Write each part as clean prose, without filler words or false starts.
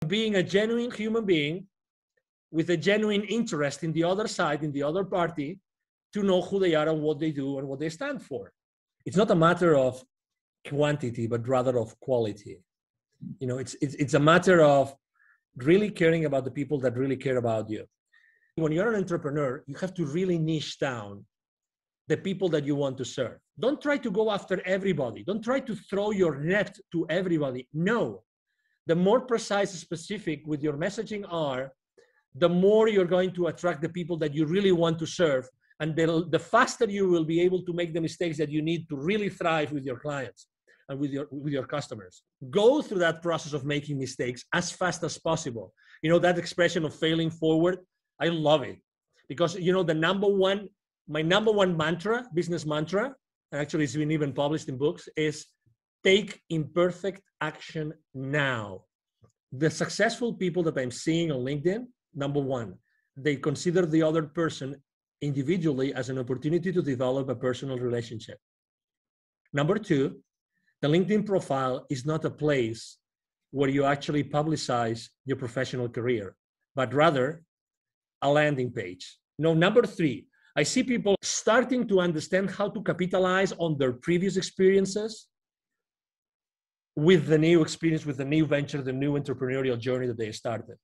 being a genuine human being with a genuine interest in the other side, in the other party, to know who they are and what they do and what they stand for. It's not a matter of quantity, but rather of quality. You know, it's a matter of really caring about the people that really care about you. When you're an entrepreneur, you have to really niche down the people that you want to serve. Don't try to go after everybody. Don't try to throw your net to everybody. No. The more precise and specific with your messaging are, the more you're going to attract the people that you really want to serve. And the faster you will be able to make the mistakes that you need to really thrive with your clients and with your customers. Go through that process of making mistakes as fast as possible. You know, that expression of failing forward, I love it. Because, you know, my number one mantra, business mantra, and actually it's been even published in books, is take imperfect action now. The successful people that I'm seeing on LinkedIn, number one, they consider the other person individually as an opportunity to develop a personal relationship. Number two, the LinkedIn profile is not a place where you actually publicize your professional career, but rather a landing page. No, number three, I see people starting to understand how to capitalize on their previous experiences with the new experience, with the new venture, the new entrepreneurial journey that they started.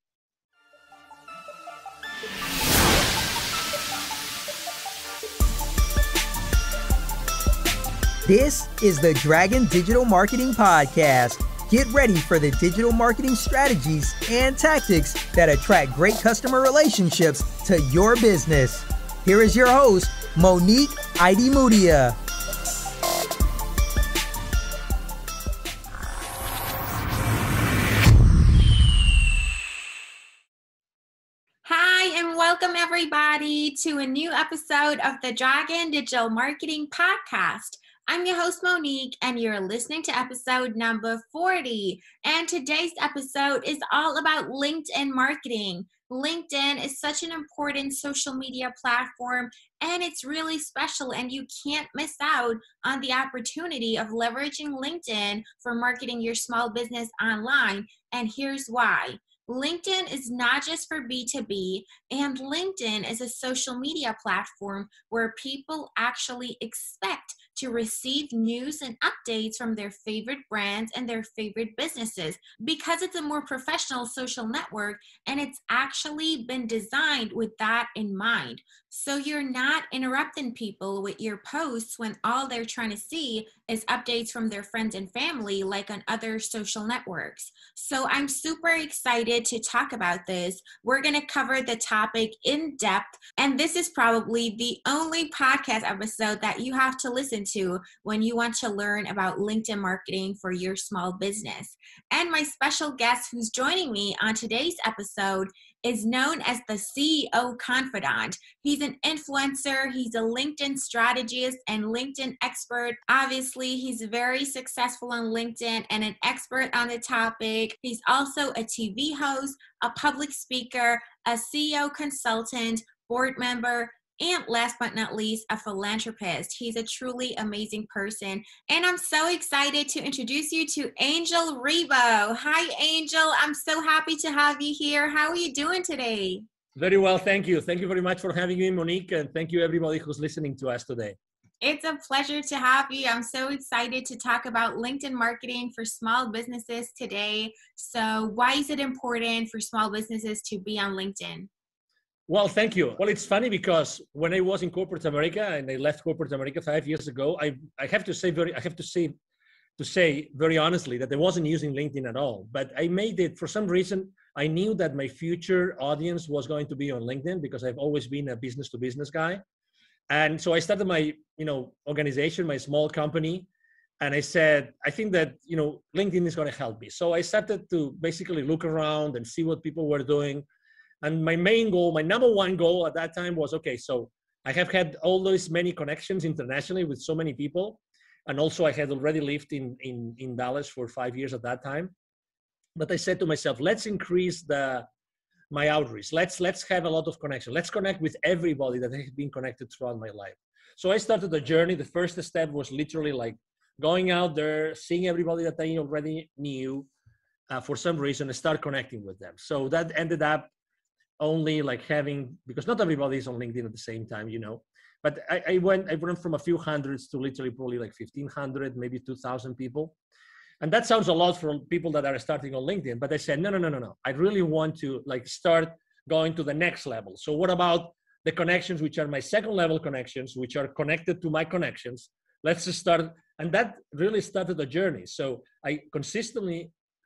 This is the Dragon Digital Marketing Podcast. Get ready for the digital marketing strategies and tactics that attract great customer relationships to your business. Here is your host, Monique Idimudia. Hi, and welcome everybody to a new episode of the Dragon Digital Marketing Podcast. I'm your host, Monique, and you're listening to episode number 40. And today's episode is all about LinkedIn marketing. LinkedIn is such an important social media platform, and it's really special, and you can't miss out on the opportunity of leveraging LinkedIn for marketing your small business online. And here's why. LinkedIn is not just for B2B, and LinkedIn is a social media platform where people actually expect to receive news and updates from their favorite brands and their favorite businesses because it's a more professional social network, and it's actually been designed with that in mind. So you're not interrupting people with your posts when all they're trying to see is updates from their friends and family like on other social networks. So I'm super excited to talk about this. We're going to cover the topic in depth, and this is probably the only podcast episode that you have to listen to when you want to learn about LinkedIn marketing for your small business. And my special guest who's joining me on today's episode is known as the CEO Confidant. He's an influencer, he's a LinkedIn strategist and LinkedIn expert. Obviously, he's very successful on LinkedIn and an expert on the topic. He's also a TV host, a public speaker, a CEO consultant, board member, and last but not least, a philanthropist. He's a truly amazing person. And I'm so excited to introduce you to Angel Rebo. Hi, Angel. I'm so happy to have you here. How are you doing today? Very well, thank you. Thank you very much for having me, Monique, and thank you everybody who's listening to us today. It's a pleasure to have you. I'm so excited to talk about LinkedIn marketing for small businesses today. So why is it important for small businesses to be on LinkedIn? Well, thank you. Well, it's funny because when I was in corporate America and I left corporate America 5 years ago, I have to say very honestly that I wasn't using LinkedIn at all. But I made it for some reason. I knew that my future audience was going to be on LinkedIn because I've always been a business to business guy. And so I started my, organization, my small company. And I said, I think that, LinkedIn is going to help me. So I started to basically look around and see what people were doing. And my main goal, my number one goal at that time was, okay, so I have had all those many connections internationally with so many people. And also I had already lived in Dallas for 5 years at that time. But I said to myself, let's increase my outreach. Let's have a lot of connection. Let's connect with everybody that has been connected throughout my life. So I started the journey. The first step was literally like going out there, seeing everybody that I already knew, for some reason, I start connecting with them. So that ended up only like having, because not everybody is on LinkedIn at the same time, you know, but I went from a few hundreds to literally probably like 1,500, maybe 2,000 people. And that sounds a lot for people that are starting on LinkedIn, but I said, no. I really want to like start going to the next level. So what about the connections, which are my second level connections, which are connected to my connections? Let's just start. And that really started a journey. So I consistently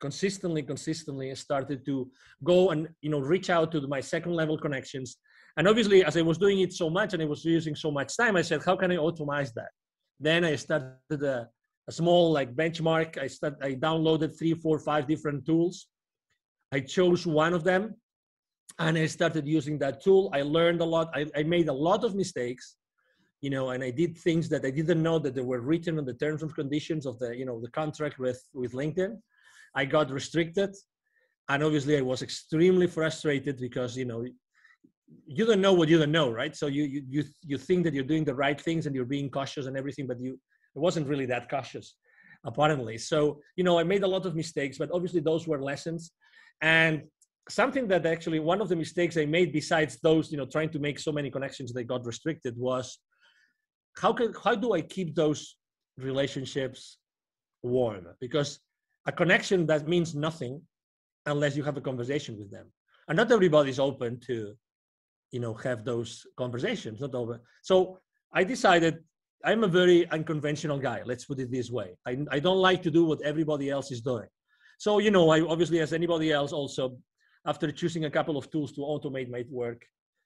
started to go and, you know, reach out to my second level connections. And obviously, as I was doing it so much and I was using so much time, I said, how can I automate that? Then I started a small like benchmark. I downloaded 3, 4, 5 different tools. I chose one of them and I started using that tool. I learned a lot. I made a lot of mistakes, you know, and I did things that I didn't know that they were written on the terms and conditions of the, you know, the contract with LinkedIn. I got restricted. And obviously I was extremely frustrated because, you know, you don't know what you don't know, right? So you think that you're doing the right things and you're being cautious and everything, but it wasn't really that cautious, apparently. So, you know, I made a lot of mistakes, but obviously those were lessons. And something that actually, one of the mistakes I made besides those, you know, trying to make so many connections that got restricted was, how do I keep those relationships warm? Because a connection that means nothing unless you have a conversation with them. And not everybody's open to, you know, have those conversations, not over. So I decided I'm a very unconventional guy. Let's put it this way. I don't like to do what everybody else is doing. So, you know, I obviously, as anybody else also, after choosing a couple of tools to automate my work,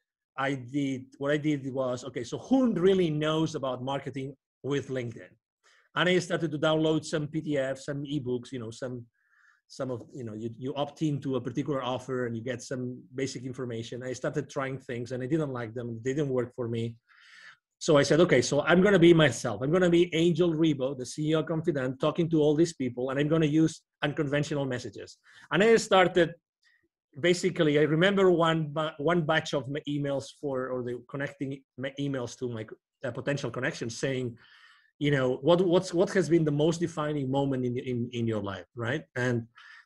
what I did was, okay, so who really knows about marketing with LinkedIn? And I started to download some PDFs, some ebooks, you know, some of, you know, you opt into a particular offer and you get some basic information. I started trying things and I didn't like them. They didn't work for me. So I said, okay, so I'm going to be myself. I'm going to be Angel Ribo, the CEO Confident, talking to all these people, and I'm going to use unconventional messages. And I started, basically, I remember one batch of my emails or the connecting my emails to my potential connections saying, you know, what has been the most defining moment in your life, right? And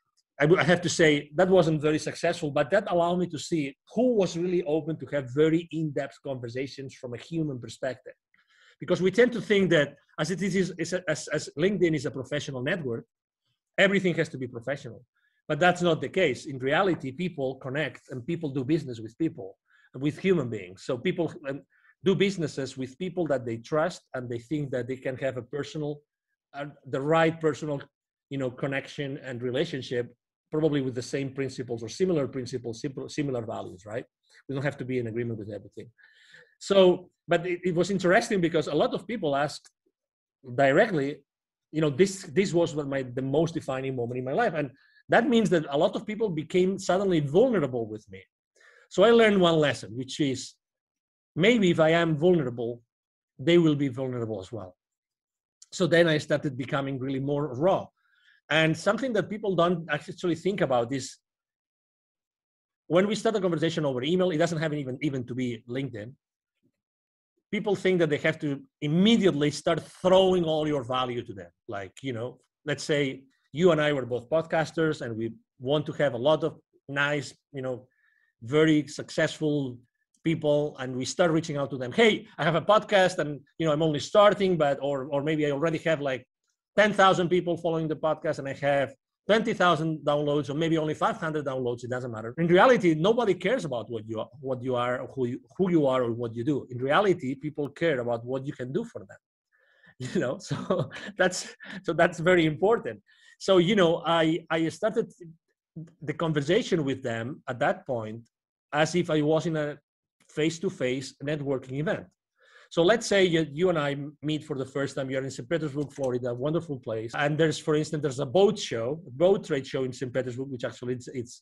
I have to say that wasn't very successful, but that allowed me to see who was really open to have very in-depth conversations from a human perspective. Because we tend to think that as LinkedIn is a professional network, everything has to be professional. But that's not the case. In reality, people connect and people do business with people, with human beings. So people do businesses with people that they trust and they think that they can have a personal, the right personal, you know, connection and relationship, probably with the same principles or similar principles, similar values, right? We don't have to be in agreement with everything. So, but it was interesting because a lot of people asked directly, you know, this was the most defining moment in my life. And that means that a lot of people became suddenly vulnerable with me. So I learned one lesson, which is maybe if I am vulnerable, they will be vulnerable as well. So then I started becoming really more raw. And something that people don't actually think about is when we start a conversation over email, it doesn't have even to be LinkedIn. People think that they have to immediately start throwing all your value to them. Like, you know, let's say you and I were both podcasters and we want to have a lot of nice, you know, very successful people, and we start reaching out to them. Hey, I have a podcast and, you know, I'm only starting, but, or maybe I already have like 10,000 people following the podcast and I have 20,000 downloads or maybe only 500 downloads. It doesn't matter. In reality, nobody cares about what you are, or who you are or what you do. In reality, people care about what you can do for them. You know, so that's very important. So, you know, I started the conversation with them at that point as if I was in a face-to-face networking event. So let's say you and I meet for the first time. You're in St. Petersburg, Florida, a wonderful place. And there's, for instance, there's a boat trade show in St. Petersburg, which actually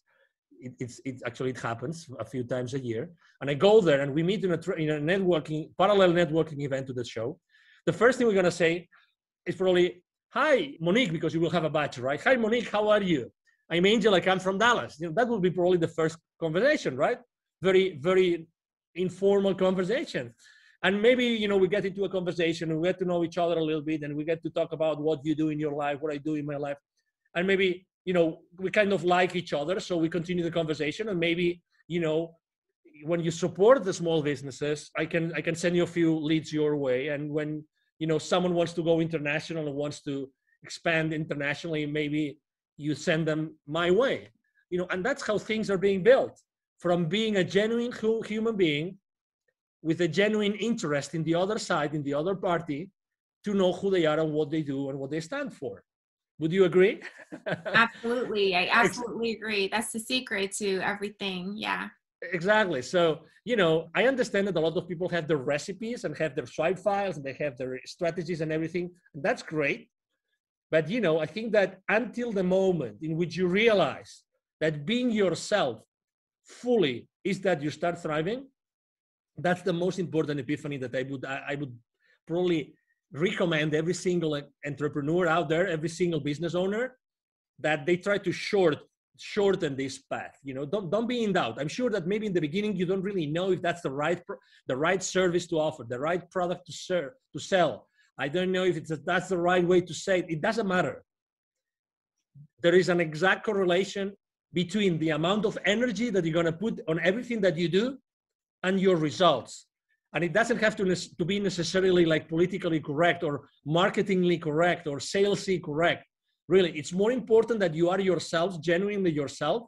it happens a few times a year. And I go there and we meet in a parallel networking event to the show. The first thing we're going to say is probably, hi, Monique, because you will have a badge, right? Hi, Monique, how are you? I'm Angel, I come from Dallas. You know, that will be probably the first conversation, right? Very, very informal conversation. And maybe, you know, we get into a conversation and we get to know each other a little bit and we get to talk about what you do in your life, what I do in my life. And maybe we kind of like each other, so we continue the conversation. And maybe, when you support the small businesses, I can send you a few leads your way. And when, someone wants to go international and wants to expand internationally, maybe you send them my way, and that's how things are being built, from being a genuine human being with a genuine interest in the other side, in the other party, to know who they are and what they do and what they stand for. Would you agree? Absolutely. I absolutely agree. That's the secret to everything. Yeah. Exactly. So, I understand that a lot of people have their recipes and have their swipe files and they have their strategies and everything. And that's great. But, I think that until the moment in which you realize that being yourself fully is that you start thriving, that's the most important epiphany that I would probably recommend every single entrepreneur out there, every single business owner, that they try to shorten this path. Don't be in doubt. I'm sure that maybe in the beginning you don't really know if that's the right service to offer, the right product to sell. I don't know if that's the right way to say it. It doesn't matter. There is an exact correlation between the amount of energy that you're going to put on everything that you do and your results. And it doesn't have to be necessarily like politically correct or marketingly correct or salesy correct. Really, it's more important that you are yourself, genuinely yourself,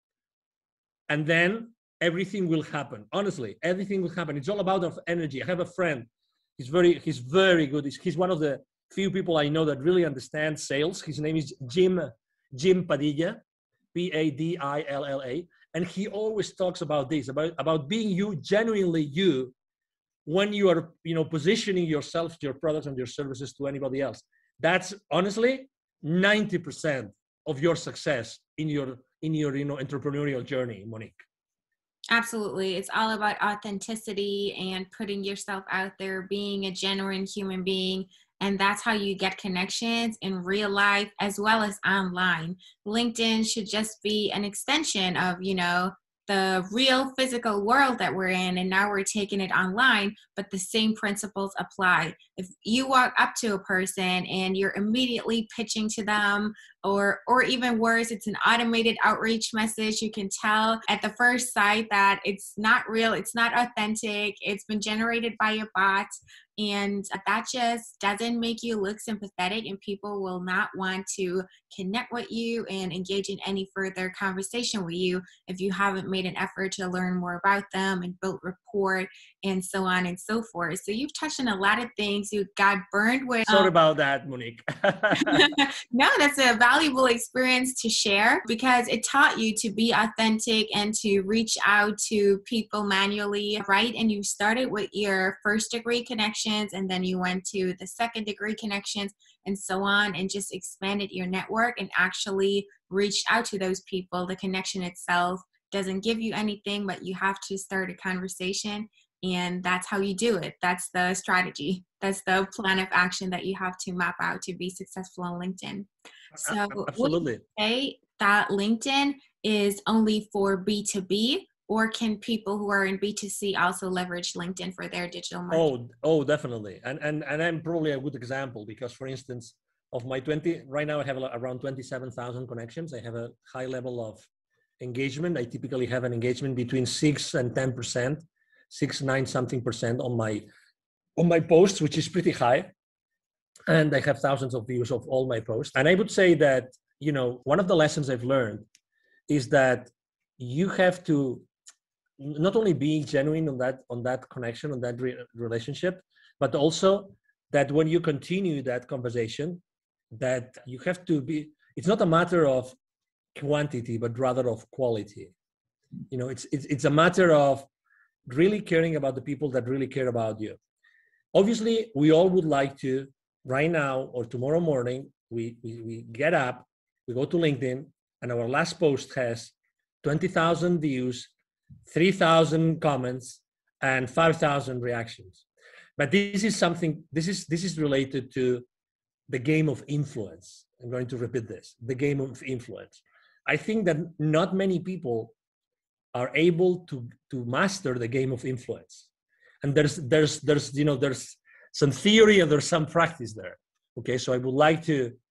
and then everything will happen. Honestly, everything will happen. It's all about energy. I have a friend. He's very good. He's one of the few people I know that really understands sales. His name is Jim Padilla, Padilla, and he always talks about this, about being you, genuinely you, when you are, positioning yourself, your products and your services to anybody else. That's honestly 90% of your success in your entrepreneurial journey, Monique. Absolutely. It's all about authenticity and putting yourself out there, being a genuine human being. And that's how you get connections in real life as well as online. LinkedIn should just be an extension of, the real physical world that we're in, and now we're taking it online, but the same principles apply. If you walk up to a person and you're immediately pitching to them, or even worse, it's an automated outreach message, you can tell at the first sight that it's not real, it's not authentic, it's been generated by a bot, and that just doesn't make you look sympathetic, and people will not want to connect with you and engage in any further conversation with you if you haven't made an effort to learn more about them and build rapport and so on and so forth. So you've touched on a lot of things. You got burned with... Sorry about that, Monique. No, that's a valuable experience to share because it taught you to be authentic and to reach out to people manually, right? And you started with your first degree connections, and then you went to the second degree connections and so on, and just expanded your network and actually reached out to those people. The connection itself doesn't give you anything, but you have to start a conversation, and that's how you do it. That's the strategy. That's the plan of action that you have to map out to be successful on LinkedIn. So absolutely. Would you say that LinkedIn is only for B2B, or can people who are in B2C also leverage LinkedIn for their digital marketing? Oh, definitely. And I'm probably a good example because, for instance, of my 20, right now I have around 27,000 connections. I have a high level of engagement. I typically have an engagement between 6 and 10%, 9 something percent on my posts, which is pretty high. And I have thousands of views of all my posts. And I would say that, one of the lessons I've learned is that you have to not only be genuine on that connection, on that relationship, but also that when you continue that conversation, that you have to be, it's not a matter of quantity, but rather of quality. It's a matter of really caring about the people that really care about you. Obviously, we all would like to, right now or tomorrow morning, we get up, we go to LinkedIn, and our last post has 20,000 views, 3,000 comments, and 5,000 reactions. But this is related to the game of influence. I'm going to repeat this, the game of influence. I think that not many people are able to master the game of influence. And there's some theory and there's some practice there. Okay, so I would like to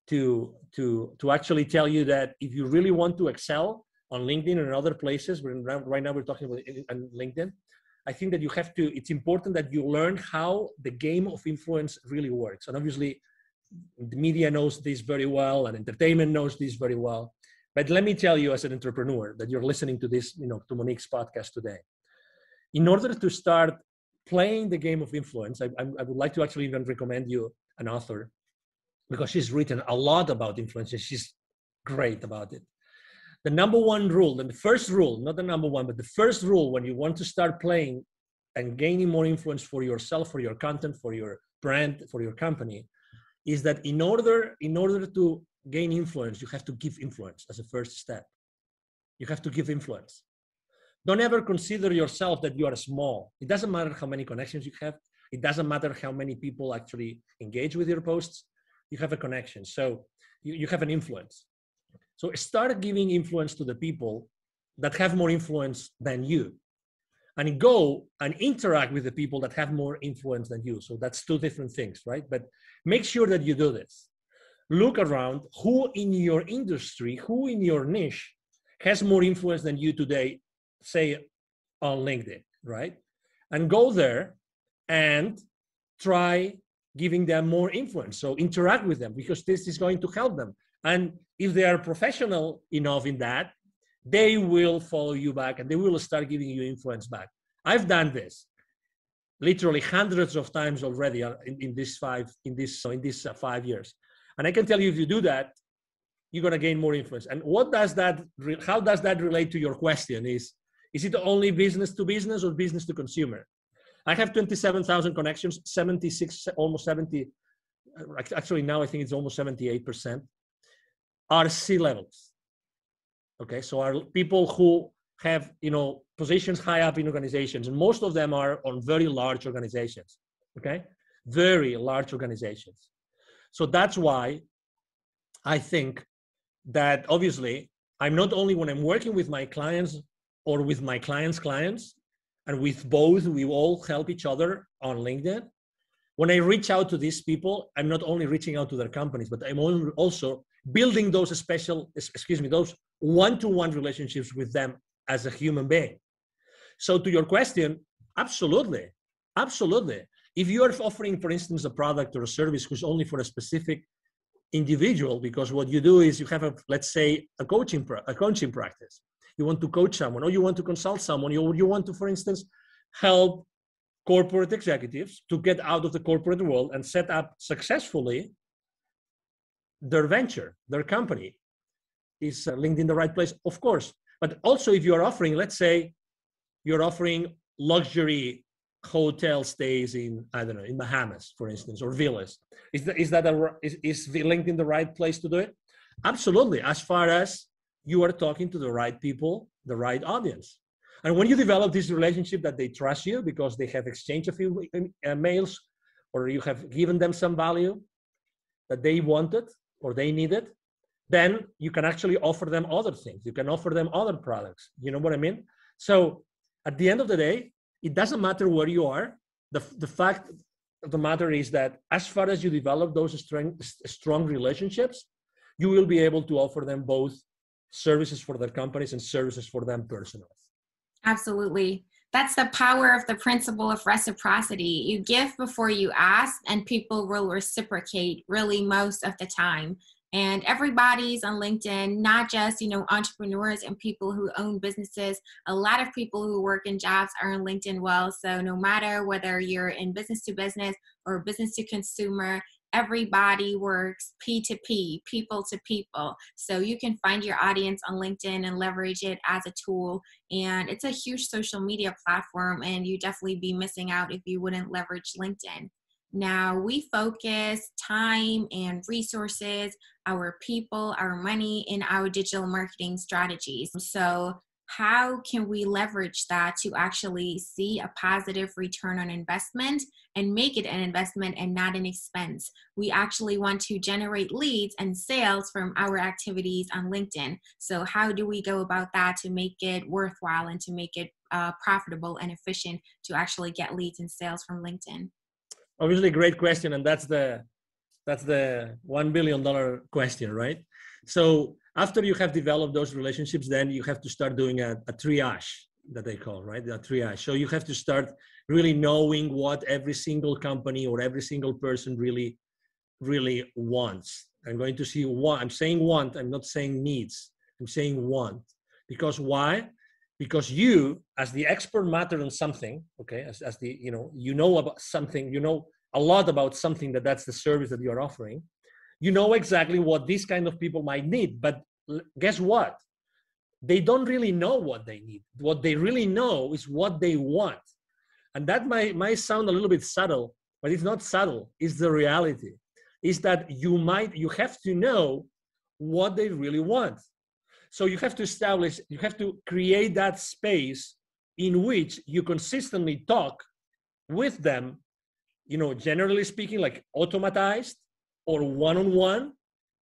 to actually tell you that if you really want to excel on LinkedIn and other places, right now we're talking about on LinkedIn, I think that it's important that you learn how the game of influence really works. And obviously, the media knows this very well, and entertainment knows this very well. But let me tell you, as an entrepreneur, that you're listening to this, to Monique's podcast today. In order to start playing the game of influence, I would like to actually even recommend you an author, because she's written a lot about influence. She's great about it. The number one rule, and the first rule, not the number one, but the first rule when you want to start playing and gaining more influence for yourself, for your content, for your brand, for your company, is that in order to gain influence, you have to give influence as a first step. You have to give influence. Don't ever consider yourself that you are small. It doesn't matter how many connections you have. It doesn't matter how many people actually engage with your posts. You have a connection. So you have an influence. So start giving influence to the people that have more influence than you, and go and interact with the people that have more influence than you. So that's two different things, right? But make sure that you do this. Look around who in your industry, who in your niche has more influence than you today, say on LinkedIn, right? And go there and try giving them more influence. So interact with them, because this is going to help them. And if they are professional enough in that, they will follow you back and they will start giving you influence back. I've done this literally hundreds of times already in these 5 years. And I can tell you, if you do that, you're going to gain more influence. And how does that relate to your question? Is it only business to business or business to consumer? I have 27,000 connections, 76, almost 70. Actually, now I think it's almost 78% are C-levels. Okay, so are people who have, positions high up in organizations, and most of them are on very large organizations. Okay, very large organizations. So that's why I think that obviously I'm not only, when I'm working with my clients or with my clients' clients, and with both, we all help each other on LinkedIn. When I reach out to these people, I'm not only reaching out to their companies, but I'm also building those those one-to-one relationships with them as a human being. So to your question, absolutely. If you are offering, for instance, a product or a service who's only for a specific individual, because what you do is you have let's say a coaching practice. You want to coach someone, or you want to consult someone, you want to, for instance, help corporate executives to get out of the corporate world and set up successfully their venture, their company. Is LinkedIn the right place? Of course. But also, if you're offering, let's say you're offering luxury hotel stays in, I don't know, in Bahamas, for instance, or villas. Is LinkedIn the right place to do it? Absolutely, as far as you are talking to the right people, the right audience. And when you develop this relationship that they trust you because they have exchanged a few mails, or you have given them some value that they wanted or they needed, then you can actually offer them other things. You can offer them other products. You know what I mean? So at the end of the day, it doesn't matter where you are. The fact of the matter is that as far as you develop those strong relationships, you will be able to offer them both services for their companies and services for them personally. Absolutely. That's the power of the principle of reciprocity. You give before you ask, and people will reciprocate really most of the time. And everybody's on LinkedIn, not just, entrepreneurs and people who own businesses. A lot of people who work in jobs are on LinkedIn well. So no matter whether you're in business to business or business to consumer, everybody works P2P, people to people. So you can find your audience on LinkedIn and leverage it as a tool. And it's a huge social media platform, and you definitely be missing out if you wouldn't leverage LinkedIn. Now, we focus time and resources, our people, our money in our digital marketing strategies. So how can we leverage that to actually see a positive return on investment and make it an investment and not an expense? We actually want to generate leads and sales from our activities on LinkedIn. So how do we go about that to make it worthwhile and to make it profitable and efficient to actually get leads and sales from LinkedIn? Obviously, great question. And that's the That's the $1 billion question, right? So after you have developed those relationships, then you have to start doing a triage that they call, right? A triage. So you have to start really knowing what every single company or every single person really wants. I'm going to see want. I'm saying want. I'm not saying needs. I'm saying want. Because why? Because you, as the expert matter on something, okay, as the, you know about something, you know a lot about something that's the service that you're offering, you know exactly what these kind of people might need. But guess what? They don't really know what they need. What they really know is what they want. And that might sound a little bit subtle, but it's not subtle. It's the reality. Is that you have to know what they really want. So you have to create that space in which you consistently talk with them, generally speaking, like automatized or one-on-one,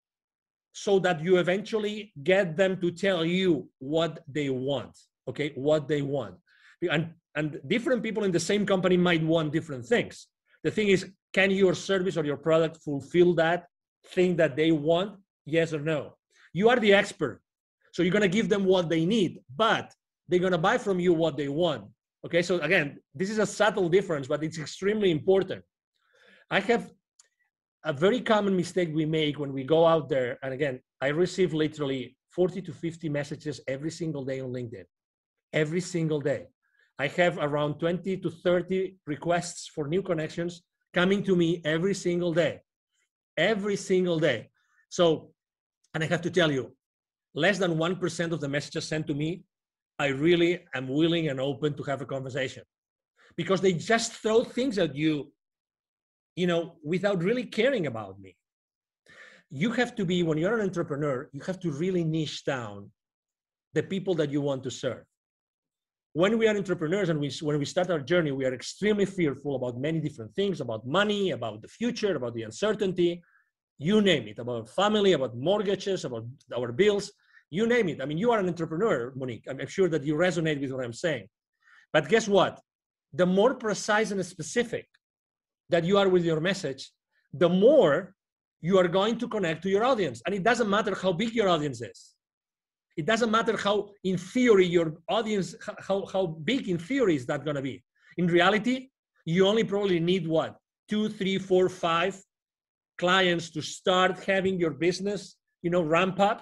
so that you eventually get them to tell you what they want, okay, what they want. And different people in the same company might want different things. The thing is, can your service or your product fulfill that thing that they want? Yes or no? You are the expert. So you're going to give them what they need, but they're going to buy from you what they want. Okay, so again, this is a subtle difference, but it's extremely important. I have a very common mistake we make when we go out there. And again, I receive literally 40 to 50 messages every single day on LinkedIn. Every single day. I have around 20 to 30 requests for new connections coming to me every single day. Every single day. So, and I have to tell you, less than 1% of the messages sent to me, I really am willing and open to have a conversation, because they just throw things at you, without really caring about me. You have to be, when you're an entrepreneur, you have to really niche down the people that you want to serve. When we are entrepreneurs and when we start our journey, we are extremely fearful about many different things, about money, about the future, about the uncertainty, you name it, about family, about mortgages, about our bills, you name it. I mean, you are an entrepreneur, Monique. I'm sure that you resonate with what I'm saying. But guess what? The more precise and specific that you are with your message, the more you are going to connect to your audience. And it doesn't matter how big your audience is. It doesn't matter how, in theory, your audience, how big in theory is that going to be. In reality, you only probably need what? 2, 3, 4, 5 clients to start having your business, ramp up.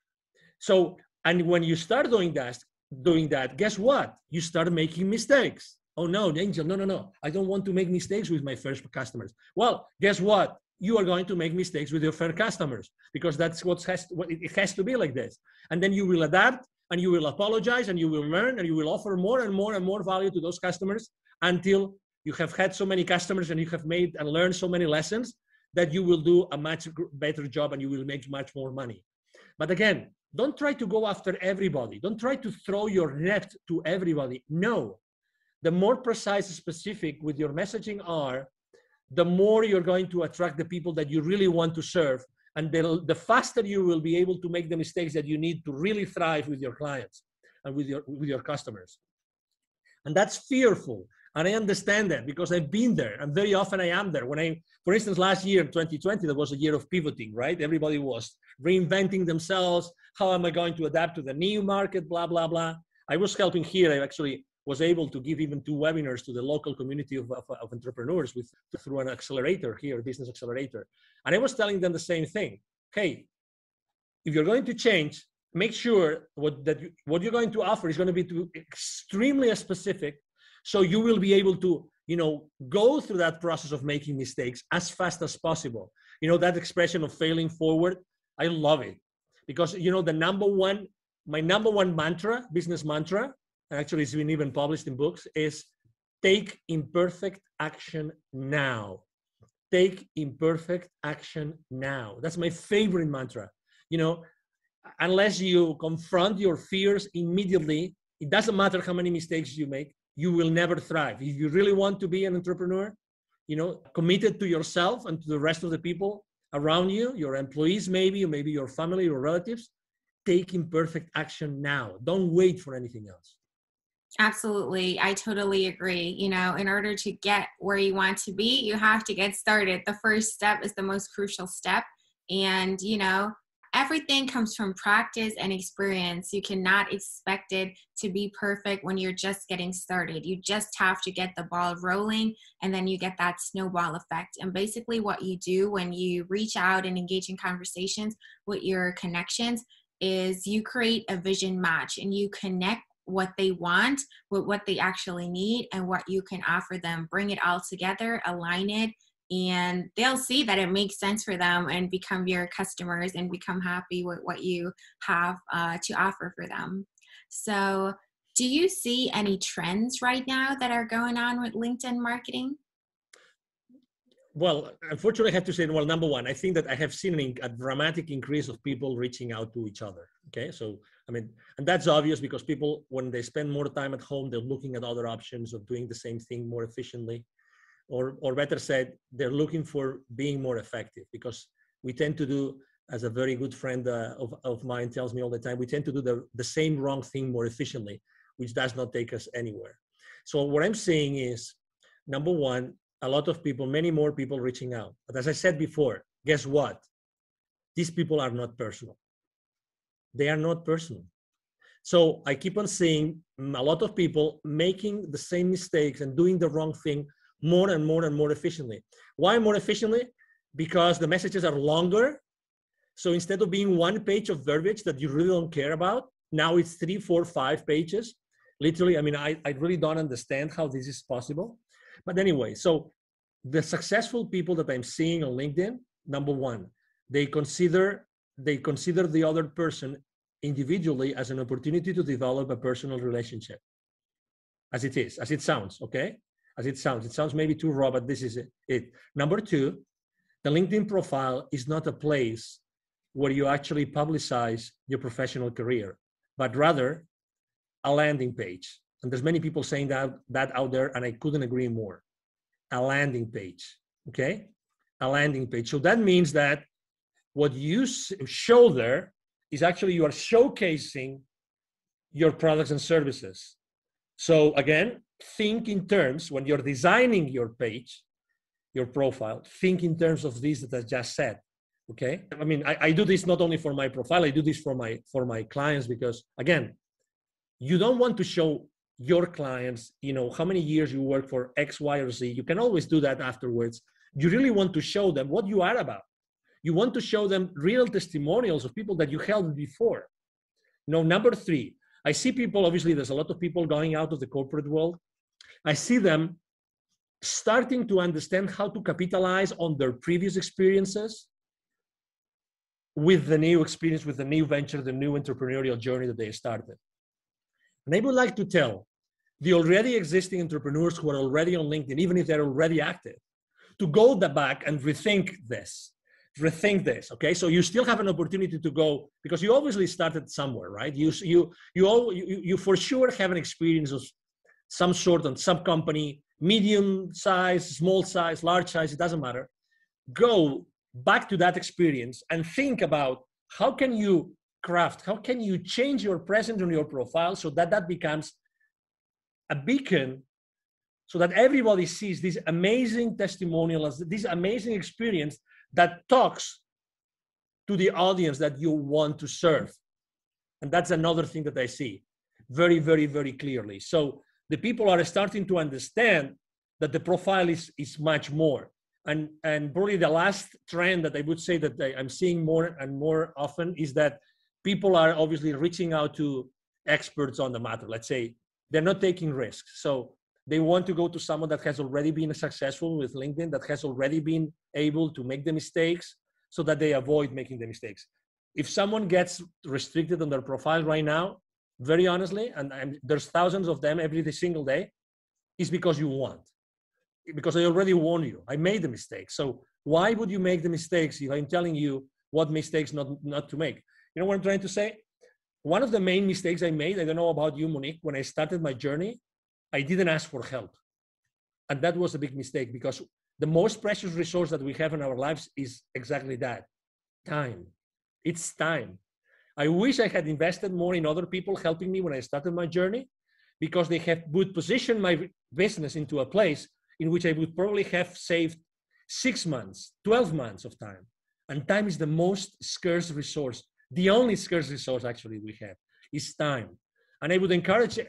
So, and when you start doing that, guess what? You start making mistakes. Oh no, Angel, no. I don't want to make mistakes with my first customers. Well, guess what? You are going to make mistakes with your first customers, because that's it has to be like this. And then you will adapt, and you will apologize, and you will learn, and you will offer more and more and more value to those customers until you have had so many customers and you have made and learned so many lessons that you will do a much better job and you will make much more money. But again, don't try to go after everybody. Don't try to throw your net to everybody. No. The more precise and specific with your messaging are, the more you're going to attract the people that you really want to serve. And the faster you will be able to make the mistakes that you need to really thrive with your clients and with your customers. And that's fearful. And I understand that, because I've been there, and very often I am there. For instance, last year, 2020, that was a year of pivoting, right? Everybody was reinventing themselves. How am I going to adapt to the new market, blah, blah, blah. I was helping here. I actually was able to give even 2 webinars to the local community of entrepreneurs through an accelerator here, business accelerator. And I was telling them the same thing. Hey, if you're going to change, make sure what you're going to offer is going to be extremely specific, so you will be able to, go through that process of making mistakes as fast as possible. That expression of failing forward, I love it, because, my number one mantra, business mantra, and actually it's been even published in books, is take imperfect action now. Take imperfect action now. That's my favorite mantra. Unless you confront your fears immediately, it doesn't matter how many mistakes you make, you will never thrive. If you really want to be an entrepreneur, committed to yourself and to the rest of the people around you, your employees maybe, or maybe your family or relatives, take imperfect action now. Don't wait for anything else. Absolutely. I totally agree. You know, in order to get where you want to be, you have to get started. The first step is the most crucial step. And, you know, everything comes from practice and experience. You cannot expect it to be perfect when you're just getting started. You just have to get the ball rolling, and then you get that snowball effect. And basically, what you do when you reach out and engage in conversations with your connections is you create a vision match, and you connect what they want with what they actually need and what you can offer them. Bring it all together, align it, and they'll see that it makes sense for them and become your customers and become happy with what you have to offer for them. So, do you see any trends right now that are going on with LinkedIn marketing? Well, unfortunately, I have to say, well, number one, I think that I have seen a dramatic increase of people reaching out to each other. Okay, so I mean, and that's obvious because people, when they spend more time at home, they're looking at other options of doing the same thing more efficiently, or better said, they're looking for being more effective, because we tend to do, as a very good friend of mine tells me all the time, we tend to do the same wrong thing more efficiently, which does not take us anywhere. So what I'm saying is, number one, a lot of people, many more people reaching out. But as I said before, guess what? These people are not personal. They are not personal. So I keep on seeing a lot of people making the same mistakes and doing the wrong thing more and more and more efficiently. Why more efficiently? Because the messages are longer. So instead of being one page of verbiage that you really don't care about, now it's 3, 4, 5 pages. Literally, I mean, I really don't understand how this is possible. But anyway, so the successful people that I'm seeing on LinkedIn, number one, they consider the other person individually as an opportunity to develop a personal relationship. As it sounds, okay? As it sounds maybe too raw, but this is it. Number two, the LinkedIn profile is not a place where you actually publicize your professional career, but rather a landing page. And there's many people saying that out there, and I couldn't agree more. A landing page, okay? A landing page. So that means that what you show there is actually you are showcasing your products and services. So again, think in terms, when you're designing your page, your profile, think in terms of this that I just said, okay? I mean, I do this not only for my profile, I do this for my clients, because again, you don't want to show your clients, you know, how many years you work for X, Y, or Z. You can always do that afterwards. You really want to show them what you are about. You want to show them real testimonials of people that you helped before. You know, number three, I see people, obviously there's a lot of people going out of the corporate world. I see them starting to understand how to capitalize on their previous experiences with the new experience, with the new venture, the new entrepreneurial journey that they started. And I would like to tell the already existing entrepreneurs who are already on LinkedIn, even if they're already active, to go back and rethink this, okay? So you still have an opportunity to go, because you obviously started somewhere, right? You for sure have an experience of some sort on some company, medium size, small size, large size, it doesn't matter. Go back to that experience and think about how can you change your presence on your profile so that becomes a beacon, so that everybody sees this amazing testimonial, this amazing experience that talks to the audience that you want to serve. And that's another thing that I see very, very, very clearly. So the people are starting to understand that the profile is much more. And probably the last trend that I would say that I'm seeing more and more often is that people are obviously reaching out to experts on the matter. Let's say they're not taking risks. So they want to go to someone that has already been successful with LinkedIn, that has already been able to make the mistakes so that they avoid making the mistakes. If someone gets restricted on their profile right now, very honestly, and there's thousands of them every single day, is because you want. Because I already warned you. I made the mistakes. So why would you make the mistakes if I'm telling you what mistakes not to make? You know what I'm trying to say? One of the main mistakes I made, I don't know about you, Monique, when I started my journey, I didn't ask for help. And that was a big mistake, because the most precious resource that we have in our lives is exactly that, time. It's time. I wish I had invested more in other people helping me when I started my journey, because they would position my business into a place in which I would probably have saved 6 months, 12 months of time. And time is the most scarce resource. The only scarce resource actually we have is time. And I would encourage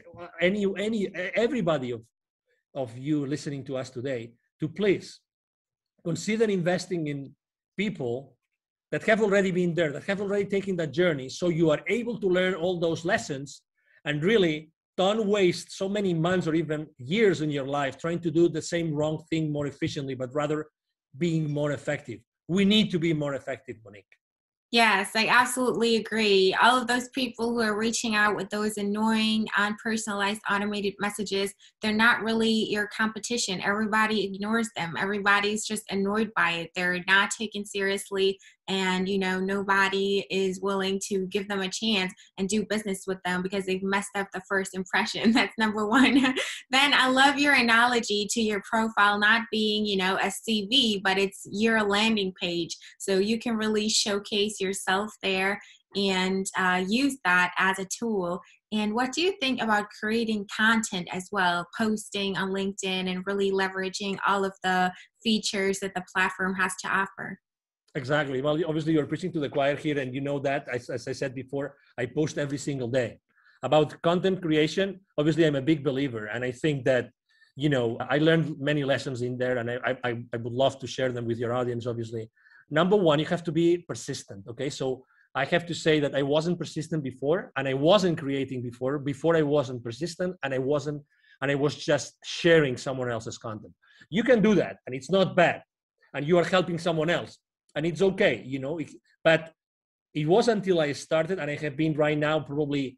everybody of you listening to us today to please consider investing in people that have already been there, that have already taken that journey, so you are able to learn all those lessons and really don't waste so many months or even years in your life trying to do the same wrong thing more efficiently, but rather being more effective. We need to be more effective, Monique. Yes, I absolutely agree. All of those people who are reaching out with those annoying, unpersonalized, automated messages, they're not really your competition. Everybody ignores them. Everybody's just annoyed by it. They're not taken seriously. And, you know, nobody is willing to give them a chance and do business with them because they've messed up the first impression. That's number one. Then I love your analogy to your profile not being, you know, a CV, but it's your landing page. So you can really showcase yourself there and use that as a tool. And what do you think about creating content as well, posting on LinkedIn and really leveraging all of the features that the platform has to offer? Exactly. Well, obviously you're preaching to the choir here, and you know that, as I said before, I post every single day. About content creation, obviously I'm a big believer, and I think that, you know, I learned many lessons in there, and I would love to share them with your audience, obviously. Number one, you have to be persistent, okay? So I have to say that I wasn't persistent before, and I wasn't creating before I wasn't persistent, and I was just sharing someone else's content. You can do that, and it's not bad, and you are helping someone else. And it's okay, you know, but it was until I started, and I have been right now probably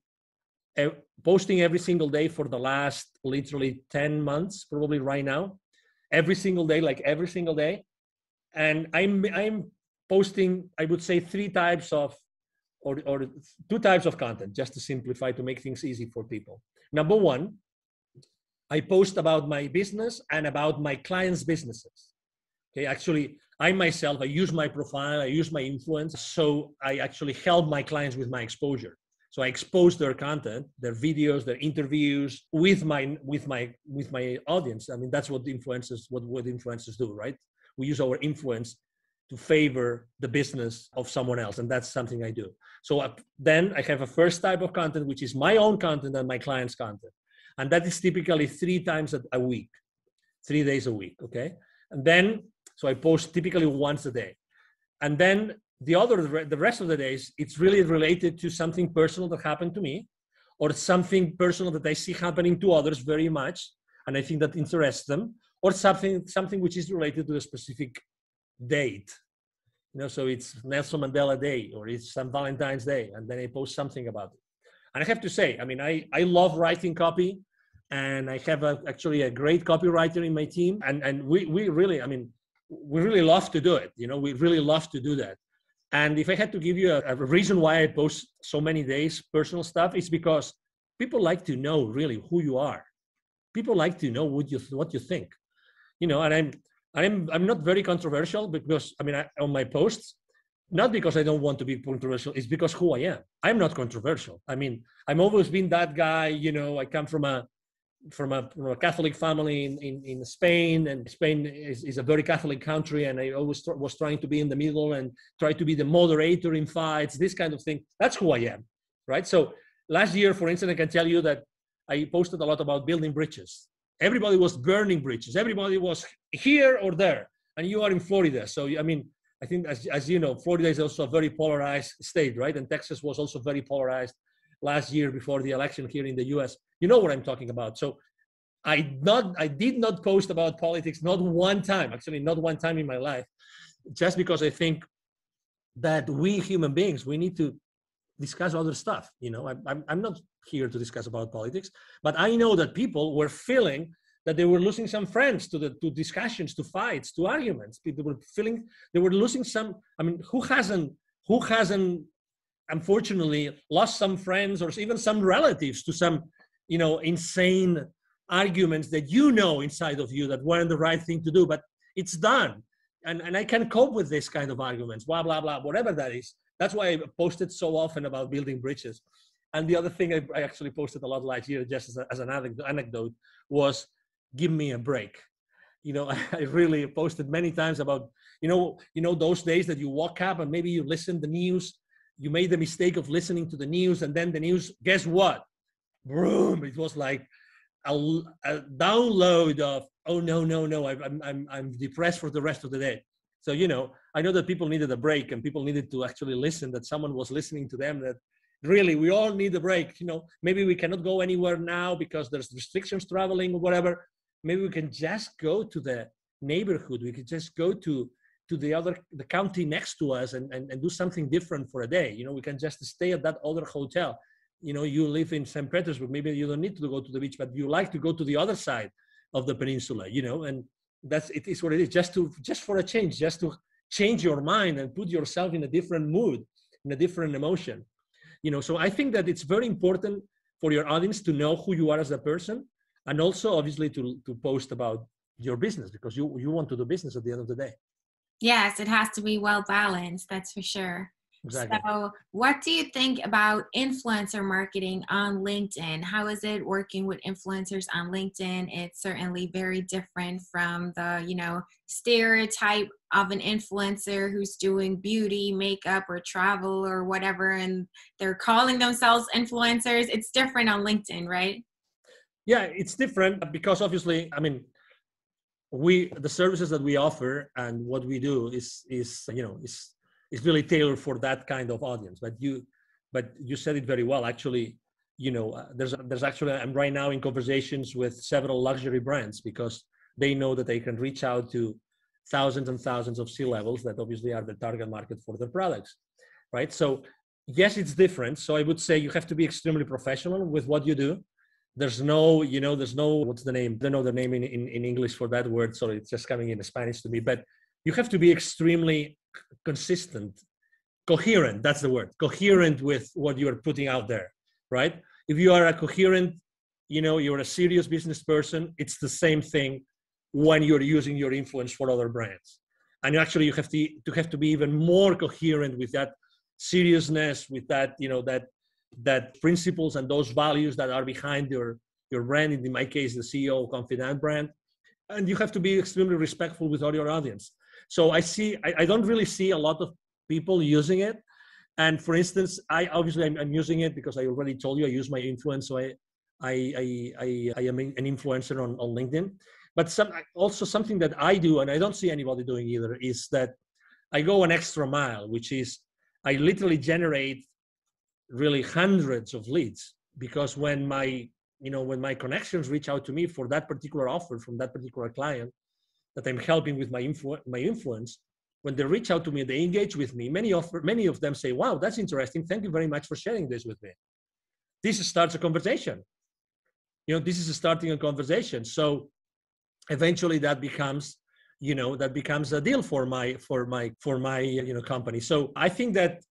posting every single day for the last literally 10 months, probably right now, every single day, like every single day. And I'm posting, I would say, three types of, or two types of content, just to simplify, to make things easy for people. Number one, I post about my business and about my clients' businesses. Okay, actually, I use my profile, I use my influence, so I actually help my clients with my exposure. So I expose their content, their videos, their interviews with my audience. I mean, that's what influencers do, right? We use our influence to favor the business of someone else, and that's something I do. So then I have a first type of content, which is my own content and my clients' content, and that is typically 3 times a week, 3 days a week. Okay, and then. So I post typically once a day. And then the rest of the days, it's really related to something personal that happened to me, or something personal that I see happening to others very much, and I think that interests them, or something which is related to a specific date. You know, so it's Nelson Mandela Day, or it's St. Valentine's Day, and then I post something about it. And I have to say, I mean, I love writing copy, and I have actually a great copywriter in my team, and we really, I mean, we really love to do it. You know, we really love to do that. And if I had to give you a reason why I post so many days personal stuff, it's because people like to know really who you are. People like to know what you think. You know, and I'm not very controversial, because I mean, on my posts, not because I don't want to be controversial, it's because who I am. I'm not controversial. I mean, I've always been that guy. You know, I come from a Catholic family in Spain, and Spain is a very Catholic country, and I always was trying to be in the middle and try to be the moderator in fights, this kind of thing. That's who I am, right? So last year, for instance, I can tell you that I posted a lot about building bridges. Everybody was burning bridges. Everybody was here or there, and you are in Florida. So, I mean, I think, as you know, Florida is also a very polarized state, right? And Texas was also very polarized last year before the election here in the US. You know what I'm talking about. So I did not post about politics, not one time, actually not one time in my life, just because I think that we human beings, we need to discuss other stuff. You know, I'm not here to discuss about politics, but I know that people were feeling that they were losing some friends to discussions, to fights, to arguments. People were feeling they were losing some. I mean, who hasn't unfortunately lost some friends or even some relatives to some, you know, insane arguments that you know inside of you that weren't the right thing to do, but it's done. And I can cope with this kind of arguments, blah, blah, blah, whatever that is. That's why I posted so often about building bridges. And the other thing I actually posted a lot last year, just as an anecdote, was give me a break. I really posted many times about, those days that you woke up and maybe you listened to the news, you made the mistake of listening to the news, and then the news, guess what? Boom! It was like a download of, oh no, I'm depressed for the rest of the day. So, I know that people needed a break and people needed to actually listen, that someone was listening to them, that really we all need a break. Maybe we cannot go anywhere now because there's restrictions traveling or whatever. Maybe we can just go to the neighborhood. We can just go to the county next to us and do something different for a day. We can just stay at that other hotel. You live in St. Petersburg. Maybe you don't need to go to the beach, but you like to go to the other side of the peninsula, and it is what it is, just for a change, just to change your mind and put yourself in a different mood, in a different emotion. So I think that it's very important for your audience to know who you are as a person, and also obviously to post about your business, because you want to do business at the end of the day. Yes, it has to be well balanced, that's for sure. Exactly. So what do you think about influencer marketing on LinkedIn? How is it working with influencers on LinkedIn? It's certainly very different from the, stereotype of an influencer who's doing beauty, makeup, or travel or whatever, and they're calling themselves influencers. It's different on LinkedIn, right? Yeah, it's different because obviously, the services that we offer and what we do is really tailored for that kind of audience. But you said it very well. Actually, there's actually, I'm right now in conversations with several luxury brands because they know that they can reach out to thousands and thousands of C-levels that obviously are the target market for their products, right? So yes, it's different. So I would say you have to be extremely professional with what you do. There's no, what's the name? I don't know the name in English for that word. So it's just coming in Spanish to me, but you have to be extremely consistent, coherent. That's the word, coherent with what you're putting out there, right? If you are a coherent, you're a serious business person, it's the same thing when you're using your influence for other brands. And actually you have to be even more coherent with that seriousness, with that, that principles and those values that are behind your brand. In my case, the CEO of Confidant brand. And you have to be extremely respectful with all your audience. So I don't really see a lot of people using it. And for instance, I'm using it because I already told you I use my influence. So I am an influencer on LinkedIn. But something that I do, and I don't see anybody doing either, is that I go an extra mile, which is I literally generate really hundreds of leads, because when my connections reach out to me for that particular offer from that particular client that I'm helping with my influence, when they reach out to me, they engage with me. Many of them say, "Wow, that's interesting. Thank you very much for sharing this with me." This starts a conversation. This is starting a conversation. So eventually that becomes a deal for my company. So I think that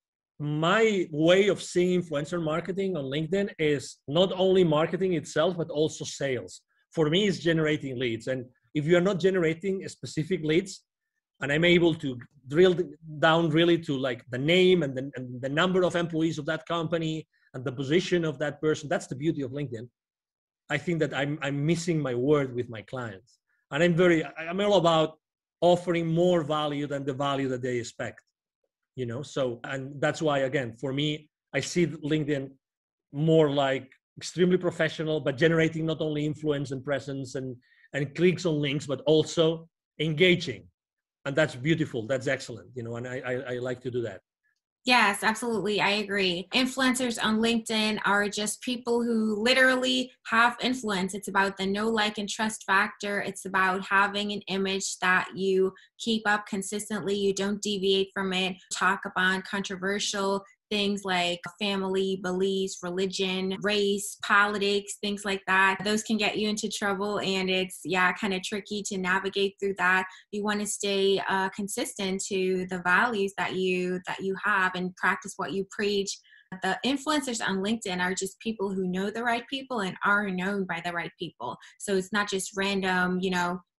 my way of seeing influencer marketing on LinkedIn is not only marketing itself, but also sales. For me, it's generating leads. And if you are not generating specific leads, and I'm able to drill down really to like the name and the number of employees of that company and the position of that person, that's the beauty of LinkedIn. I think that I'm missing my word with my clients. And I'm all about offering more value than the value that they expect. So, and that's why, again, for me, I see LinkedIn more like extremely professional, but generating not only influence and presence and clicks on links, but also engaging. And that's beautiful. That's excellent. And I like to do that. Yes, absolutely. I agree. Influencers on LinkedIn are just people who literally have influence. It's about the know, like, and trust factor. It's about having an image that you keep up consistently. You don't deviate from it. Talk about controversial things like family, beliefs, religion, race, politics, things like that. Those can get you into trouble, and it's kind of tricky to navigate through that. You want to stay consistent to the values that you have and practice what you preach. The influencers on LinkedIn are just people who know the right people and are known by the right people. So it's not just random,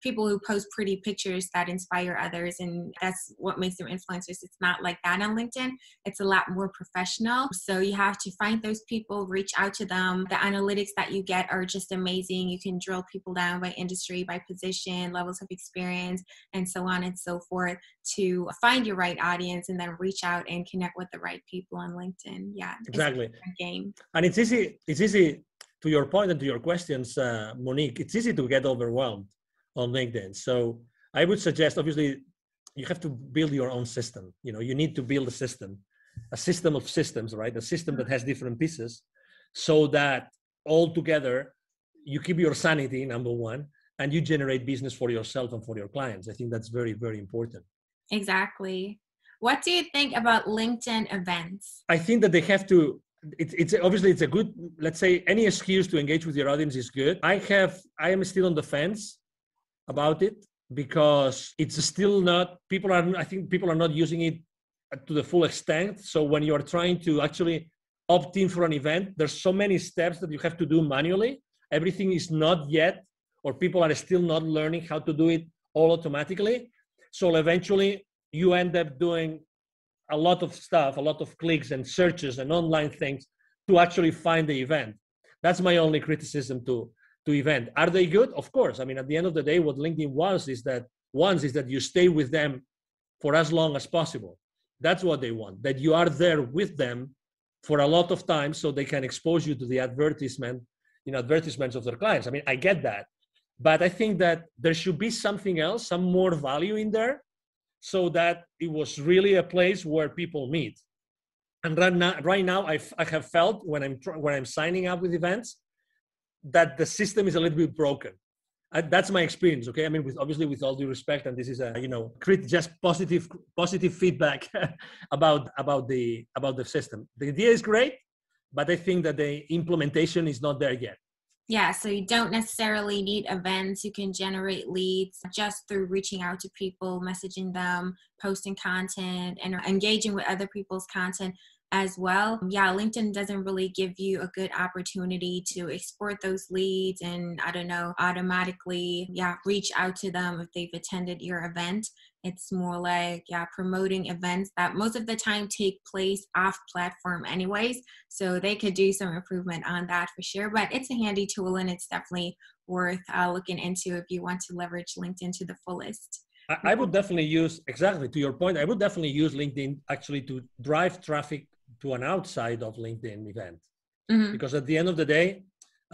people who post pretty pictures that inspire others, and that's what makes them influencers. It's not like that on LinkedIn. It's a lot more professional. So you have to find those people, reach out to them. The analytics that you get are just amazing. You can drill people down by industry, by position, levels of experience, and so on and so forth to find your right audience and then reach out and connect with the right people on LinkedIn. Yeah, exactly. It's a different game. And it's easy to your point and to your questions, Monique, it's easy to get overwhelmed on LinkedIn. So I would suggest, obviously, you have to build your own system. You need to build a system of systems, right? A system that has different pieces so that all together you keep your sanity, number one, and you generate business for yourself and for your clients. I think that's very, very important. Exactly. What do you think about LinkedIn events? I think that they have to, it's obviously it's a good, let's say any excuse to engage with your audience is good. I am still on the fence about it because it's still not, I think people are not using it to the full extent. So when you are trying to actually opt in for an event, there's so many steps that you have to do manually. Everything is not yet, or people are still not learning how to do it all automatically. So eventually you end up doing a lot of stuff, a lot of clicks and searches and online things to actually find the event. That's my only criticism to event. Are they good? Of course. I mean, at the end of the day, what LinkedIn wants is that you stay with them for as long as possible. That's what they want, that you are there with them for a lot of time so they can expose you to the advertisements of their clients. I mean, I get that. But I think that there should be something else, some more value in there, so that it was really a place where people meet. And right now, I have felt when I'm signing up with events that the system is a little bit broken. That's my experience. Okay, I mean, with all due respect, and this is just positive feedback about the system. The idea is great, but I think that the implementation is not there yet. Yeah, so you don't necessarily need events. You can generate leads just through reaching out to people, messaging them, posting content, and engaging with other people's content as well. Yeah, LinkedIn doesn't really give you a good opportunity to export those leads and, automatically, reach out to them if they've attended your event. It's more like, promoting events that most of the time take place off platform anyways. So they could do some improvement on that for sure. But it's a handy tool and it's definitely worth looking into if you want to leverage LinkedIn to the fullest. I would definitely use, exactly to your point, I would definitely use LinkedIn actually to drive traffic to an outside of LinkedIn event. Mm-hmm. Because at the end of the day,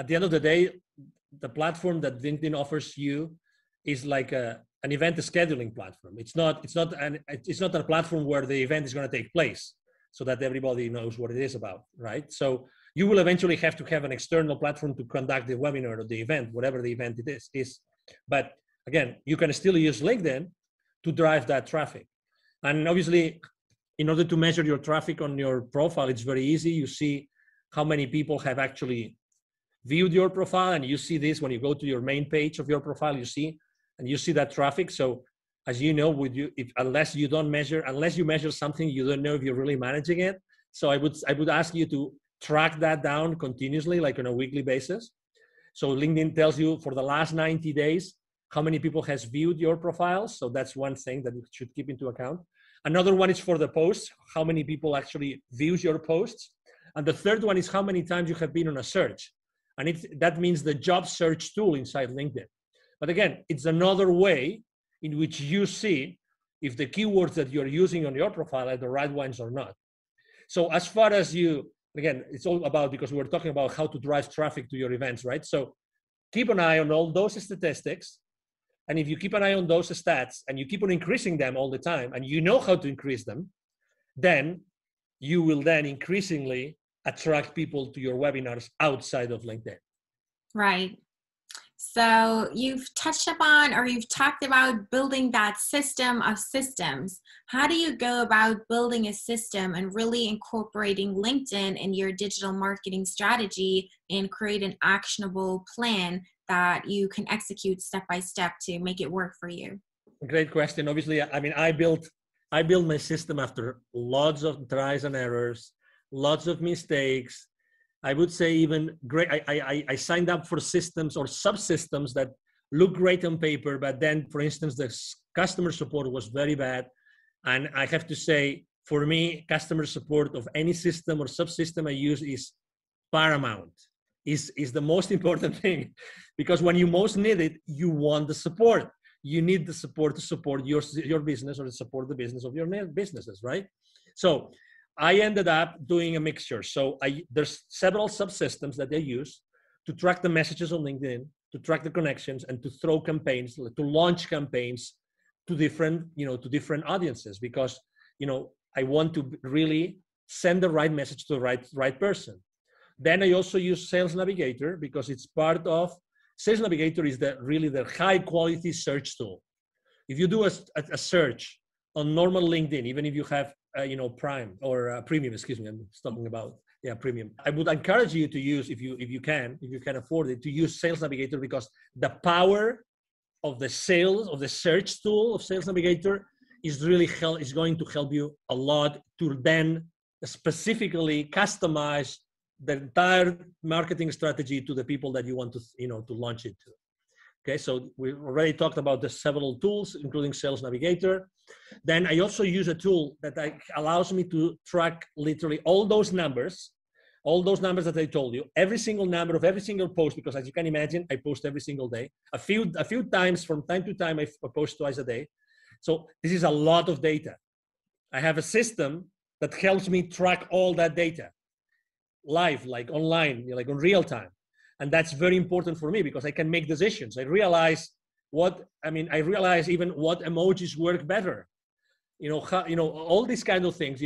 the platform that LinkedIn offers you is like an event scheduling platform. It's not a platform where the event is going to take place so that everybody knows what it is about, right? So you will eventually have to have an external platform to conduct the webinar or the event, whatever the event it is. But again, you can still use LinkedIn to drive that traffic. And obviously, in order to measure your traffic on your profile, it's very easy. You see how many people have actually viewed your profile, and you see this when you go to your main page of your profile, you see that traffic. So as you know, unless you measure something, you don't know if you're really managing it. So I would ask you to track that down continuously, like on a weekly basis. So LinkedIn tells you for the last 90 days, how many people has viewed your profiles. So that's one thing that you should keep into account. Another one is for the posts, how many people actually views your posts. And the third one is how many times you have been on a search. And that means the job search tool inside LinkedIn. But again, it's another way in which you see if the keywords that you're using on your profile are the right ones or not. So as far as again, it's all about, because we were talking about how to drive traffic to your events, right? So keep an eye on all those statistics. And if you keep an eye on those stats and you keep on increasing them all the time, and you know how to increase them, then you will then increasingly attract people to your webinars outside of LinkedIn. Right. So you've touched upon, or you've talked about building that system of systems. How do you go about building a system and really incorporating LinkedIn in your digital marketing strategy and create an actionable plan that you can execute step by step to make it work for you? Great question. Obviously, I mean, I built my system after lots of tries and errors, lots of mistakes. I would say even great. I signed up for systems or subsystems that look great on paper, but then, for instance, the customer support was very bad. And I have to say, for me, customer support of any system or subsystem I use is paramount, is the most important thing. Because when you most need it, you want the support. You need the support to support your business or to support the business of your businesses, right? So I ended up doing a mixture. So there's several subsystems that they use to track the messages on LinkedIn, to track the connections, and to throw campaigns, to launch campaigns to different audiences, because, I want to really send the right message to the right person. Then I also use Sales Navigator, because it's part of Sales Navigator is really the high quality search tool. If you do a search on normal LinkedIn, even if you have Prime or Premium, excuse me, I'm talking about Premium. I would encourage you to use, if you can afford it, to use Sales Navigator, because the power of the search tool of Sales Navigator is going to help you a lot to then specifically customize the entire marketing strategy to the people that you want to launch it to. Okay, so we already talked about the several tools, including Sales Navigator. Then I also use a tool that allows me to track literally all those numbers that I told you, every single number of every single post, because as you can imagine, I post every single day. A few times from time to time, I post twice a day. So this is a lot of data. I have a system that helps me track all that data live, like online, like on real time. And that's very important for me, because I can make decisions. I realize even what emojis work better. All these kind of things,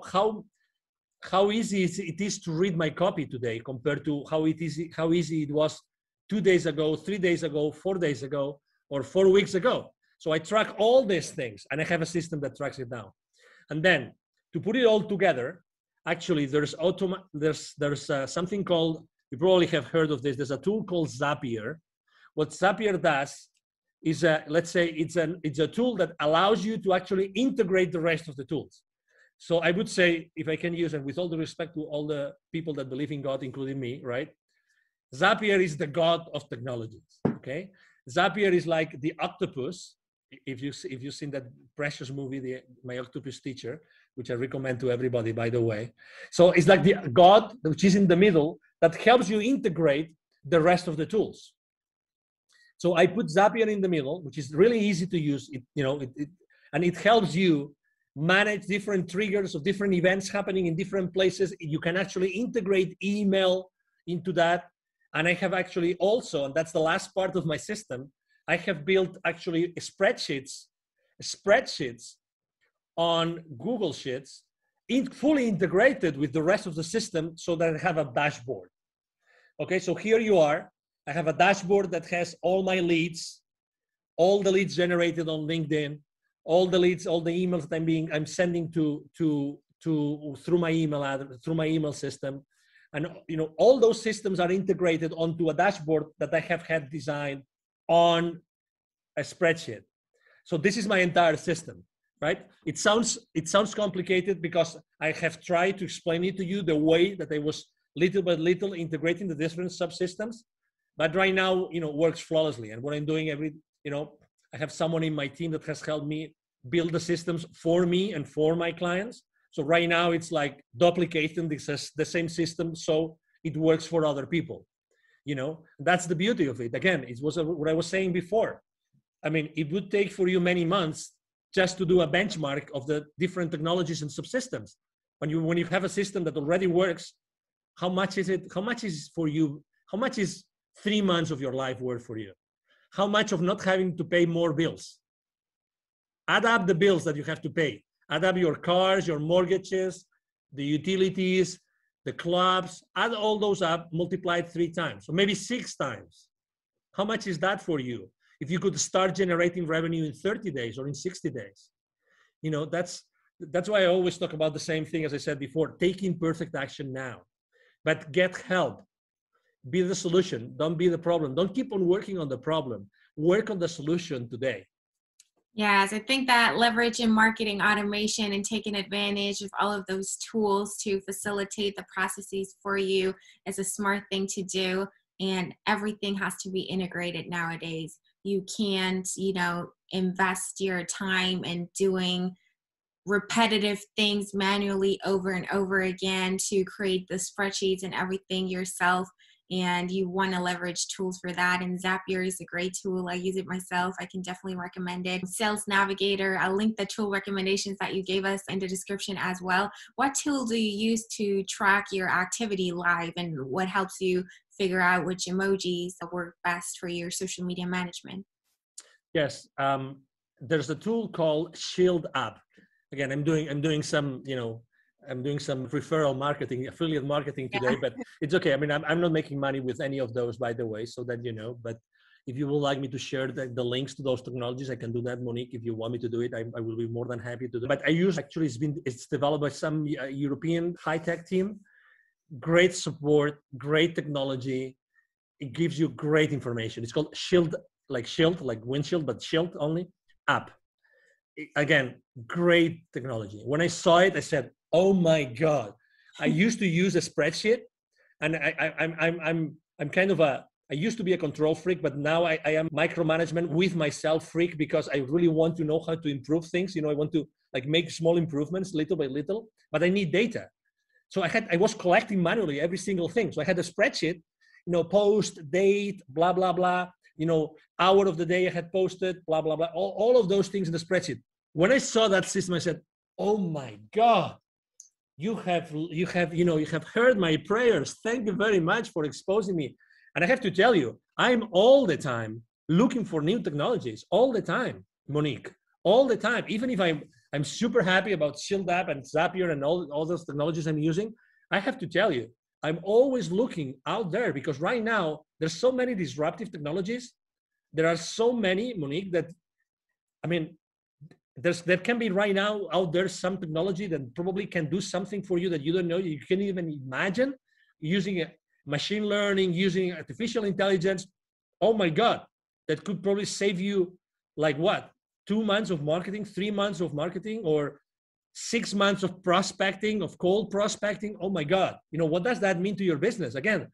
how easy it is to read my copy today compared to how easy it was 2 days ago, 3 days ago, 4 days ago, or 4 weeks ago. So I track all these things, and I have a system that tracks it down. And then to put it all together, actually, there's something called, you probably have heard of this. There's a tool called Zapier. What Zapier does is, let's say it's a tool that allows you to actually integrate the rest of the tools. So I would say, if I can use, and with all the respect to all the people that believe in God, including me, right? Zapier is the God of technologies, okay? Zapier is like the octopus. If you've seen that precious movie, My Octopus Teacher, which I recommend to everybody, by the way. So it's like the God, which is in the middle, that helps you integrate the rest of the tools. So I put Zapier in the middle, which is really easy to use. And it helps you manage different triggers of different events happening in different places. You can actually integrate email into that. And I have actually also, and that's the last part of my system, I have built actually spreadsheets on Google Sheets, fully integrated with the rest of the system, so that I have a dashboard. Okay, so here you are. I have a dashboard that has all my leads, all the leads generated on LinkedIn, all the leads, all the emails that I'm sending through my email system. And all those systems are integrated onto a dashboard that I have had designed on a spreadsheet. So this is my entire system, right? It sounds complicated, because I have tried to explain it to you the way that I was little by little integrating the different subsystems, but right now, works flawlessly. And what I'm doing I have someone in my team that has helped me build the systems for me and for my clients. So right now it's like duplicating the same system, so it works for other people. That's the beauty of it. Again, it was what I was saying before. I mean, it would take for you many months just to do a benchmark of the different technologies and subsystems. When you have a system that already works, how much is for you? How much is 3 months of your life worth for you? How much of not having to pay more bills? Add up the bills that you have to pay. Add up your cars, your mortgages, the utilities, the clubs, add all those up, multiplied 3 times, or maybe 6 times. How much is that for you? If you could start generating revenue in 30 days or in 60 days, that's why I always talk about the same thing, as I said before, taking perfect action now, but get help. Be the solution. Don't be the problem. Don't keep on working on the problem. Work on the solution today. Yes, I think that leveraging marketing automation and taking advantage of all of those tools to facilitate the processes for you is a smart thing to do. And everything has to be integrated nowadays. you can't, invest your time in doing repetitive things manually over and over again to create the spreadsheets and everything yourself. And you want to leverage tools for that. And Zapier is a great tool. I use it myself. I can definitely recommend it. Sales Navigator, I'll link the tool recommendations that you gave us in the description as well. What tool do you use to track your activity live, and what helps you figure out which emojis work best for your social media management? Yes, there's a tool called Shield App. Again, I'm doing some, I'm doing some referral marketing, affiliate marketing today, but it's okay. I mean, I'm not making money with any of those, by the way, so that you know. But if you would like me to share the links to those technologies, I can do that, Monique. If you want me to do it, I will be more than happy to do it. But I use, actually, it's developed by some European high-tech team. Great support, great technology. It gives you great information. It's called Shield, like windshield, but Shield only app. Again, great technology. When I saw it, I said, "Oh my God!" I used to use a spreadsheet, and I'm kind of I used to be a control freak, but now I am micromanagement with myself freak, because I really want to know how to improve things. I want to make small improvements little by little, but I need data. So I was collecting manually every single thing. So I had a spreadsheet, post, date, blah, blah, blah, hour of the day I had posted, blah, blah, blah, all of those things in the spreadsheet. When I saw that system, I said, "Oh my God, you have heard my prayers. Thank you very much for exposing me." And I have to tell you, I'm all the time looking for new technologies, all the time, Monique, all the time. Even if I'm super happy about Shield App and Zapier and all those technologies I'm using, I have to tell you, I'm always looking out there, because right now there's so many disruptive technologies. There are so many, Monique, that, I mean, there can be right now out there some technology that probably can do something for you that you don't know, you can't even imagine, using machine learning, using artificial intelligence. Oh my God, that could probably save you 2 months of marketing, 3 months of marketing, or 6 months of prospecting, of cold prospecting. Oh my God, what does that mean to your business? Again,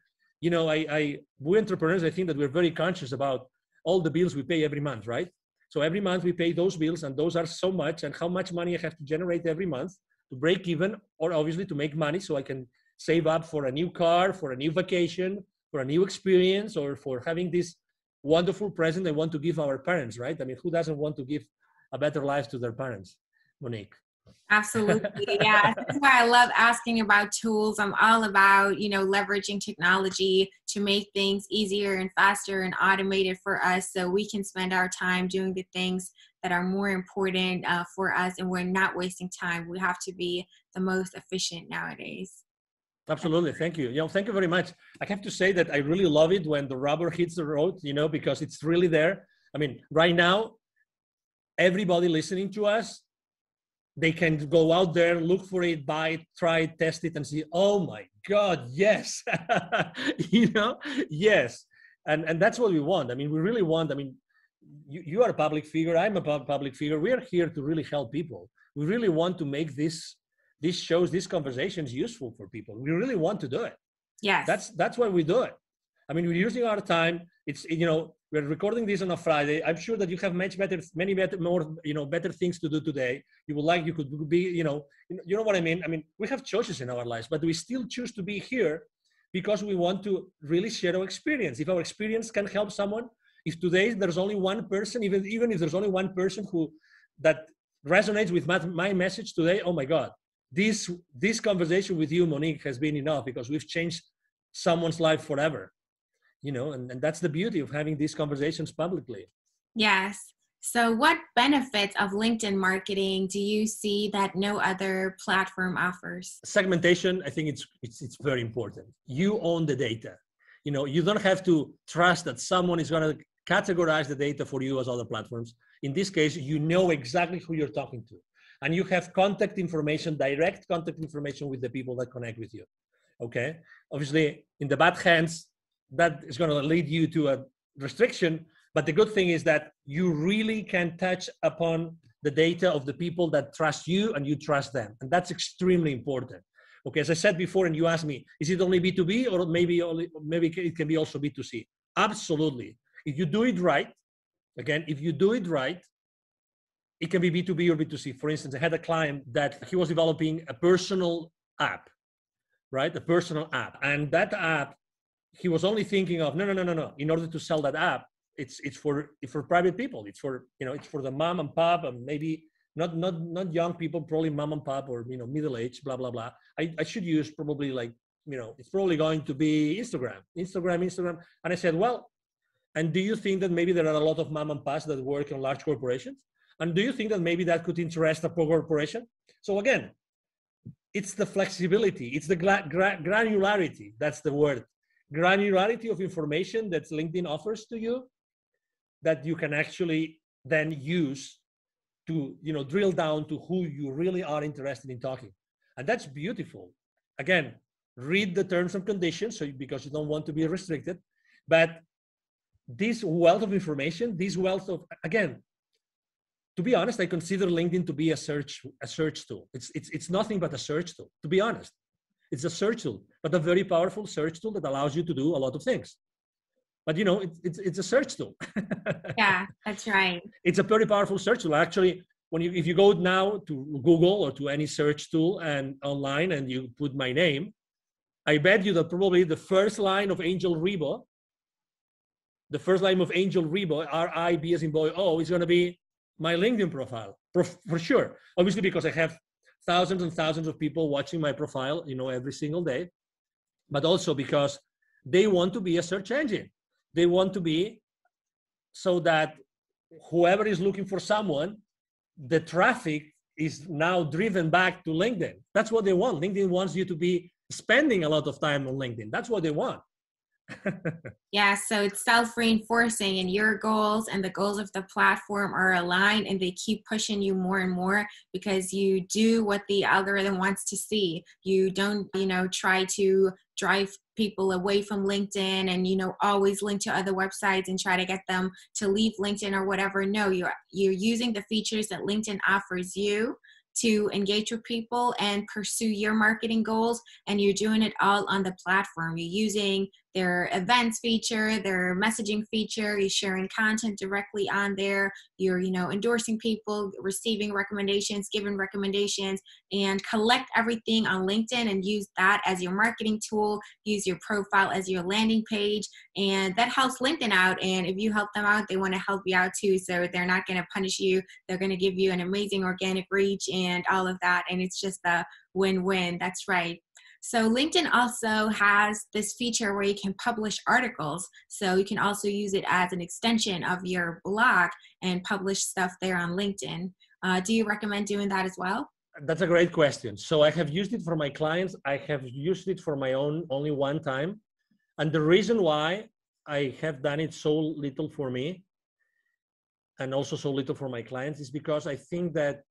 we entrepreneurs, I think that we're very conscious about all the bills we pay every month, right? So every month we pay those bills, and those are so much, and how much money I have to generate every month to break even, or obviously to make money so I can save up for a new car, for a new vacation, for a new experience, or for having this wonderful present I want to give our parents, right? I mean, who doesn't want to give a better life to their parents, Monique? Absolutely. Yeah. That's why I love asking about tools. I'm all about, leveraging technology to make things easier and faster and automated for us, so we can spend our time doing the things that are more important for us, and we're not wasting time. We have to be the most efficient nowadays. Absolutely. Thank you. Thank you very much. I have to say that I really love it when the rubber hits the road, because it's really there. I mean, right now, everybody listening to us, they can go out there, look for it, buy it, try it, test it, and see, oh my God, yes. Yes. And that's what we want. I mean, we really want, you are a public figure, I'm a public figure. We are here to really help people. We really want to make these shows, these conversations useful for people. We really want to do it. Yes. That's why we do it. I mean, we're using our time. It's, we're recording this on a Friday. I'm sure that you have many better things to do today. You could be, you know what I mean? I mean, we have choices in our lives, but we still choose to be here because we want to really share our experience. If our experience can help someone, if today there's only one person, even if there's only one person that resonates with my message today, oh my God, this conversation with you, Monique, has been enough, because we've changed someone's life forever. And that's the beauty of having these conversations publicly. Yes. So what benefits of LinkedIn marketing do you see that no other platform offers? Segmentation, I think it's very important. You own the data. You don't have to trust that someone is going to categorize the data for you as other platforms. In this case, you know exactly who you're talking to. And you have contact information, direct contact information with the people that connect with you. Okay? Obviously, in the bad hands, that is going to lead you to a restriction. But the good thing is that you really can touch upon the data of the people that trust you and you trust them. And that's extremely important. Okay, as I said before, and you asked me, is it only B2B or maybe it can be also B2C? Absolutely. If you do it right, Again, if you do it right, it can be B2B or B2C. For instance, I had a client that he was developing a personal app, right? A personal app. And that app, he was only thinking of, no. In order to sell that app, it's for private people. It's for, it's for the mom and pop, and maybe not young people, probably mom and pop, or, middle age, blah, blah, blah. I should use probably like, it's probably going to be Instagram. And I said, well, and do you think that maybe there are a lot of mom and pops that work in large corporations? And do you think that maybe that could interest a corporation? So again, it's the flexibility, it's the granularity, that's the word. Granularity of information that LinkedIn offers to you that you can actually then use to, drill down to who you really are interested in talking. And that's beautiful. Again, read the terms and conditions because you don't want to be restricted. But this wealth of information, again, to be honest, I consider LinkedIn to be a search tool. It's nothing but a search tool, to be honest. It's a search tool, but a very powerful search tool that allows you to do a lot of things. But it's a search tool. Yeah, that's right. It's a very powerful search tool. Actually, if you go now to Google or to any search tool and online and you put my name, I bet you that probably the first line of Angel Ribo, R-I-B as in boy, O, is going to be my LinkedIn profile for sure. Obviously, because I have thousands and thousands of people watching my profile, every single day, but also because they want to be a search engine. They want to be so that whoever is looking for someone, the traffic is now driven back to LinkedIn. That's what they want. LinkedIn wants you to be spending a lot of time on LinkedIn. That's what they want. Yeah, so it's self-reinforcing, and your goals and the goals of the platform are aligned, and they keep pushing you more and more because you do what the algorithm wants to see. You don't, try to drive people away from LinkedIn and, always link to other websites and try to get them to leave LinkedIn or whatever. No, you're using the features that LinkedIn offers you to engage with people and pursue your marketing goals, and you're doing it all on the platform. You're using their events feature, their messaging feature, you're sharing content directly on there, you're endorsing people, receiving recommendations, giving recommendations, and collect everything on LinkedIn and use that as your marketing tool, use your profile as your landing page, and that helps LinkedIn out. And if you help them out, they want to help you out too, so they're not going to punish you. They're going to give you an amazing organic reach and all of that, and it's just a win-win. That's right. So LinkedIn also has this feature where you can publish articles. So you can also use it as an extension of your blog and publish stuff there on LinkedIn. Do you recommend doing that as well? That's a great question. So I have used it for my clients. I have used it for my own only one time. And the reason why I have done it so little for me and also so little for my clients is because I think that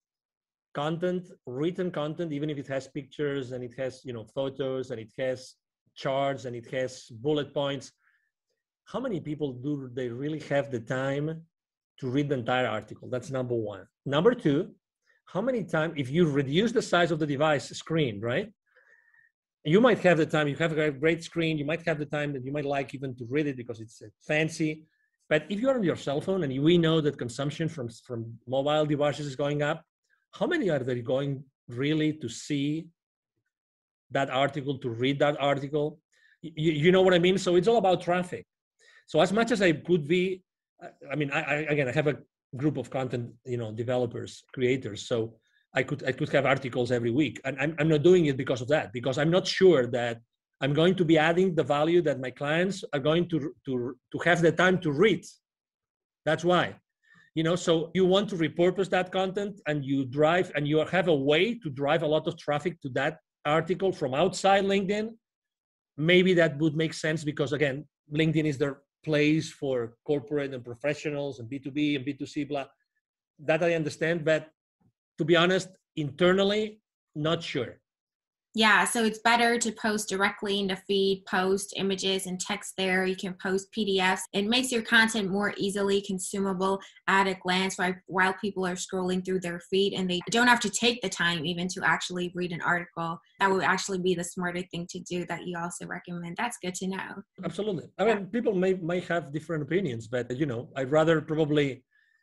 written content, even if it has pictures and it has, photos and it has charts and it has bullet points, how many people do they really have the time to read the entire article? That's number one. Number two, how many times, if you reduce the size of the device screen, right? You might have the time, you have a great screen, you might have the time that you might like even to read it because it's fancy. But if you're on your cell phone, and we know that consumption from mobile devices is going up, how many are they going really to see that article, to read that article? You know what I mean? So it's all about traffic. So as much as I could be, I have a group of content, developers, creators. So I could have articles every week, and I'm not doing it because of that, because I'm not sure that I'm going to be adding the value that my clients are going to have the time to read. That's why. So you want to repurpose that content, and you have a way to drive a lot of traffic to that article from outside LinkedIn. Maybe that would make sense because, again, LinkedIn is their place for corporate and professionals and B2B and B2C, blah. That I understand, but to be honest, internally, not sure. Yeah, so it's better to post directly in the feed, post images and text there. You can post PDFs. It makes your content more easily consumable at a glance while people are scrolling through their feed, and they don't have to take the time even to actually read an article. That would actually be the smarter thing to do that you also recommend. That's good to know. Absolutely. I mean, people may have different opinions, but I'd rather probably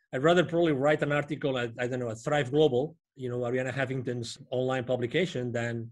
write an article at, I don't know, at Thrive Global, Arianna Huffington's online publication than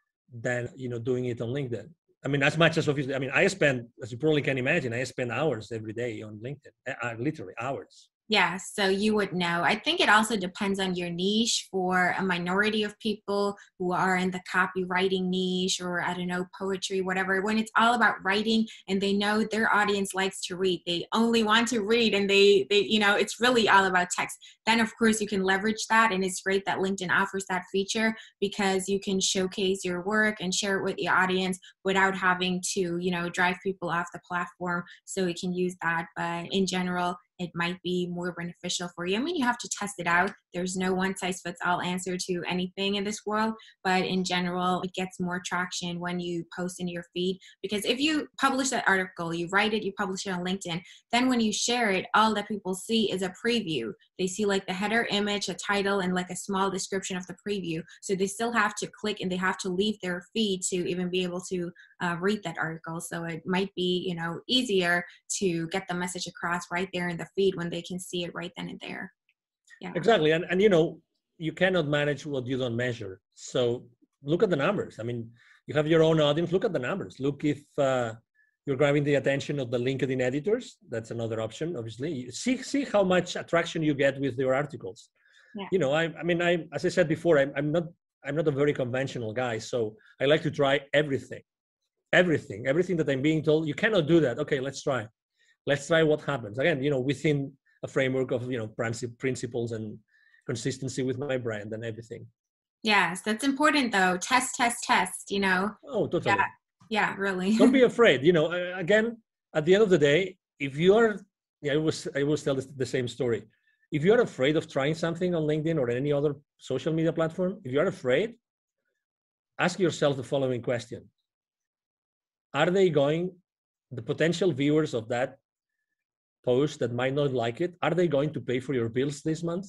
doing it on LinkedIn. I mean, as much as obviously, I mean, I spend, as you probably can imagine, I spend hours every day on LinkedIn, literally hours. Yeah, so you would know. I think it also depends on your niche. For a minority of people who are in the copywriting niche, or I don't know, poetry, whatever, when it's all about writing and they know their audience likes to read, they only want to read, and they it's really all about text. Then of course you can leverage that, and it's great that LinkedIn offers that feature because you can showcase your work and share it with the audience without having to, drive people off the platform. So we can use that, but in general, it might be more beneficial for you. I mean, you have to test it out. There's no one size fits all answer to anything in this world, but in general, it gets more traction when you post in your feed, because if you publish that article, you write it, you publish it on LinkedIn, then when you share it, all that people see is a preview. They see like the header image, a title, and like a small description of the preview. So they still have to click and they have to leave their feed to even be able to read that article. So it might be, easier to get the message across right there in the feed when they can see it right then and there. Yeah. Exactly. And you cannot manage what you don't measure. So look at the numbers. I mean, you have your own audience. Look at the numbers. Look if you're grabbing the attention of the LinkedIn editors. That's another option, obviously. See how much attraction you get with your articles. Yeah. I as I said before, I'm not a very conventional guy. So I like to try everything that I'm being told. You cannot do that. Okay, let's try what happens. Again, within a framework of, principles and consistency with my brand and everything. Yes, that's important though. Test. Oh, totally. Yeah, really. Don't be afraid. Again, at the end of the day, if you are, I always tell the same story. If you are afraid of trying something on LinkedIn or any other social media platform, if you are afraid, ask yourself the following question. Are the potential viewers of that post that might not like it, are they going to pay for your bills this month?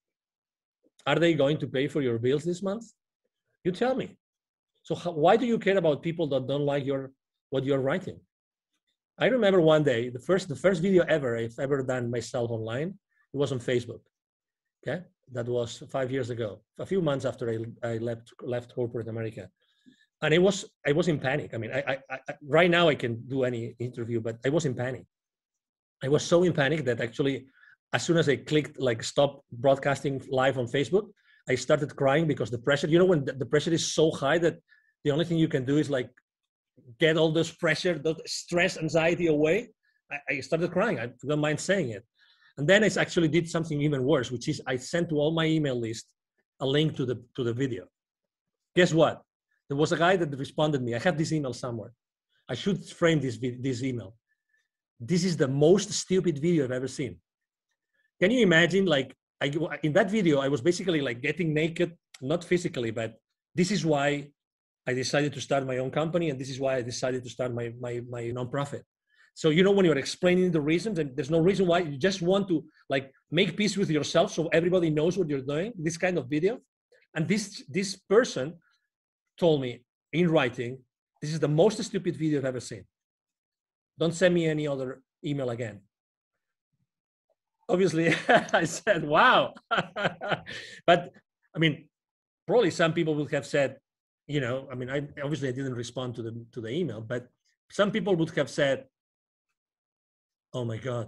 Are they going to pay for your bills this month? You tell me. So why do you care about people that don't like what you're writing? I remember one day, the first video I've ever done myself online, it was on Facebook. Okay, that was 5 years ago, a few months after I left corporate America. And I was in panic. I mean, I right now I can do any interview, but I was in panic. I was so in panic that actually, as soon as I clicked like stop broadcasting live on Facebook, I started crying because the pressure, when the pressure is so high that the only thing you can do is like get all this pressure, the stress, anxiety away. I started crying. I don't mind saying it. And then I actually did something even worse, which is I sent to all my email list a link to the video. Guess what? There was a guy that responded me. I have this email somewhere. I should frame this email. This is the most stupid video I've ever seen. Can you imagine? Like in that video, I was basically like getting naked, not physically, but this is why I decided to start my own company, and this is why I decided to start my nonprofit. So when you're explaining the reasons, and there's no reason why, you just want to like make peace with yourself, so everybody knows what you're doing. This kind of video, and this person told me in writing, this is the most stupid video I've ever seen. Don't send me any other email again. Obviously, I said, wow. But I mean, probably some people would have said, I didn't respond to the email, but some people would have said, oh my God,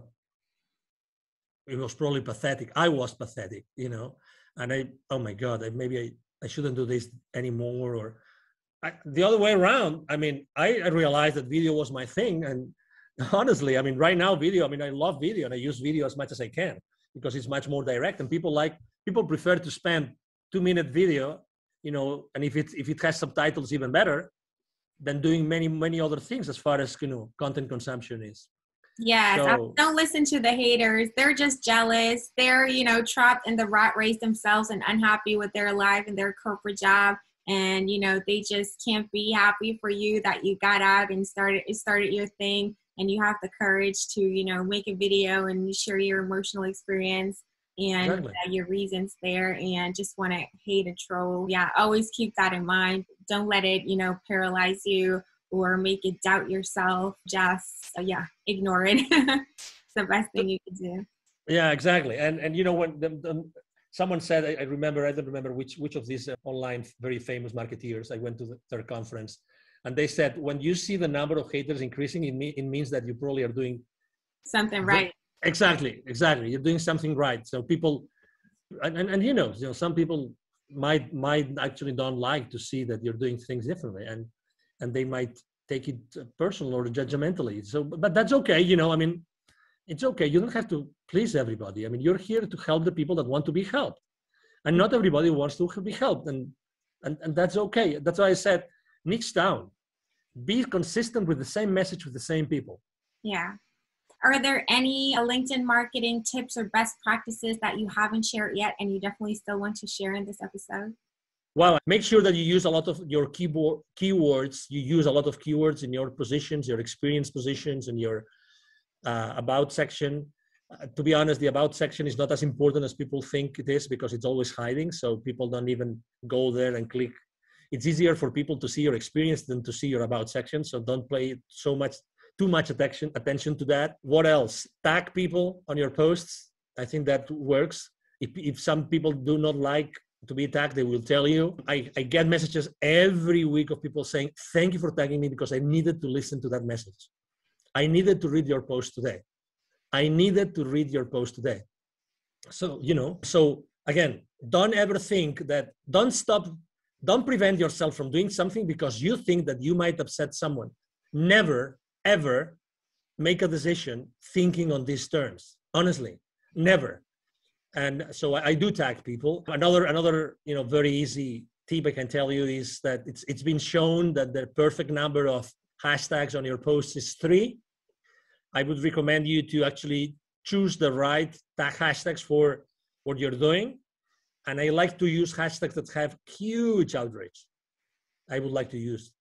it was probably pathetic. I was pathetic, and oh my God, maybe I shouldn't do this anymore. Or the other way around. I mean, I realized that video was my thing. And honestly, I mean, right now video, I love video and I use video as much as I can because it's much more direct, and people prefer to spend 2-minute video, and if it has subtitles, even better than doing many, many other things as far as, content consumption is. Yes, so, don't listen to the haters. They're just jealous. They're, trapped in the rat race themselves and unhappy with their life and their corporate job. and they just can't be happy for you that you got out and started your thing, and you have the courage to make a video and share your emotional experience and Exactly. your reasons there, and just want to hate a troll. Yeah, always keep that in mind. Don't let it paralyze you or make it doubt yourself. Just ignore it. It's the best thing you can do. Yeah, exactly. And when someone said, I don't remember which of these online very famous marketeers, I went to their conference, and they said, when you see the number of haters increasing, it means that you probably are doing something right. Exactly. You're doing something right. So people, and some people might actually don't like to see that you're doing things differently, and they might take it personal or judgmentally. So, but that's okay. It's okay. You don't have to please everybody. You're here to help the people that want to be helped, and not everybody wants to be helped, and that's okay. That's why I said, niche down, be consistent with the same message with the same people. Yeah. Are there any LinkedIn marketing tips or best practices that you haven't shared yet and you definitely still want to share in this episode? Well, make sure that you use a lot of your keywords. You use a lot of keywords in your positions, your experience positions, and your about section. To be honest, the about section is not as important as people think it is, because it's always hiding. So people don't even go there and click. It's easier for people to see your experience than to see your about section. So don't pay too much attention to that. What else? Tag people on your posts. I think that works. If some people do not like to be tagged, they will tell you. I get messages every week of people saying, thank you for tagging me, because I needed to listen to that message. I needed to read your post today. So again, don't ever think that, don't prevent yourself from doing something because you think that you might upset someone. Never, ever make a decision thinking on these terms. Honestly, never. And so I do tag people. Another very easy tip I can tell you is that it's been shown that the perfect number of hashtags on your posts is 3. I would recommend you to actually choose the right tag hashtags for what you're doing. And I like to use hashtags that have huge outreach. I like to use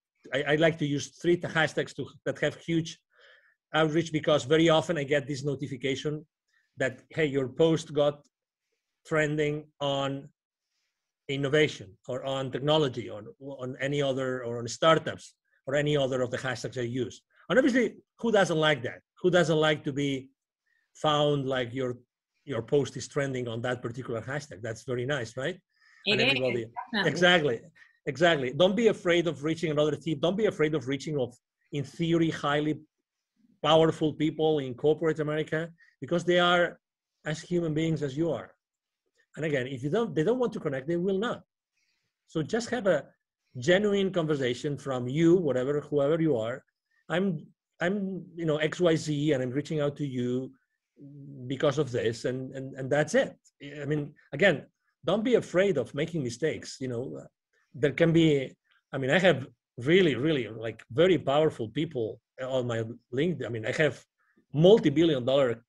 3 hashtags that have huge outreach, because very often I get this notification that, hey, your post got trending on innovation or on technology or on any other, or on startups or any other of the hashtags I use. And obviously, who doesn't like that? Who doesn't like to be found like your post is trending on that particular hashtag? That's very nice, right? It is. Exactly. Don't be afraid of reaching another team. Don't be afraid of reaching in theory, highly powerful people in corporate America, because they are as human beings as you are. And again, if they don't want to connect, they will not. So just have a genuine conversation from you, whoever you are. I'm XYZ, and I'm reaching out to you because of this, and that's it. Again, don't be afraid of making mistakes. There can be, I have really, really like very powerful people on my LinkedIn. I have multi-billion-dollar,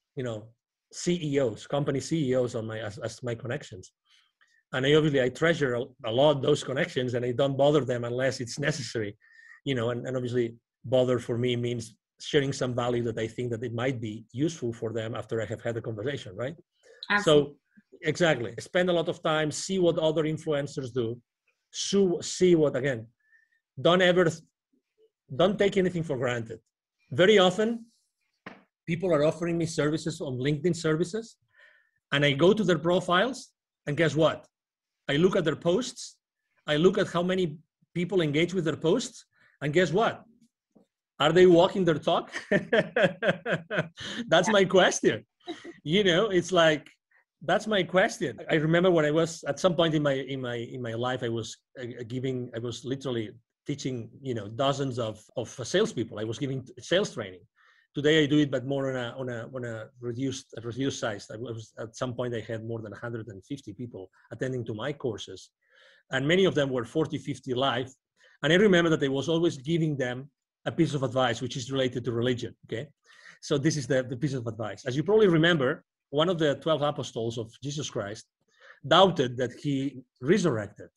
CEOs, company CEOs on as my connections. And I treasure a lot those connections, and I don't bother them unless it's necessary, and obviously bother for me means sharing some value that I think that it might be useful for them after I have had a conversation, right? Absolutely. So exactly, spend a lot of time, see what other influencers do, see what, again, don't take anything for granted. Very often, people are offering me services on LinkedIn services, and I go to their profiles, and guess what? I look at their posts, I look at how many people engage with their posts, and guess what? Are they walking their talk? That's my question. It's like, that's my question. I remember when I was at some point in my life, I was literally teaching, dozens of salespeople. I was giving sales training. Today I do it, but more on a reduced size. At some point I had more than 150 people attending to my courses, and many of them were 40, 50 live. And I remember that I was always giving them a piece of advice, which is related to religion. Okay, so this is the piece of advice. As you probably remember, one of the 12 apostles of Jesus Christ doubted that he resurrected,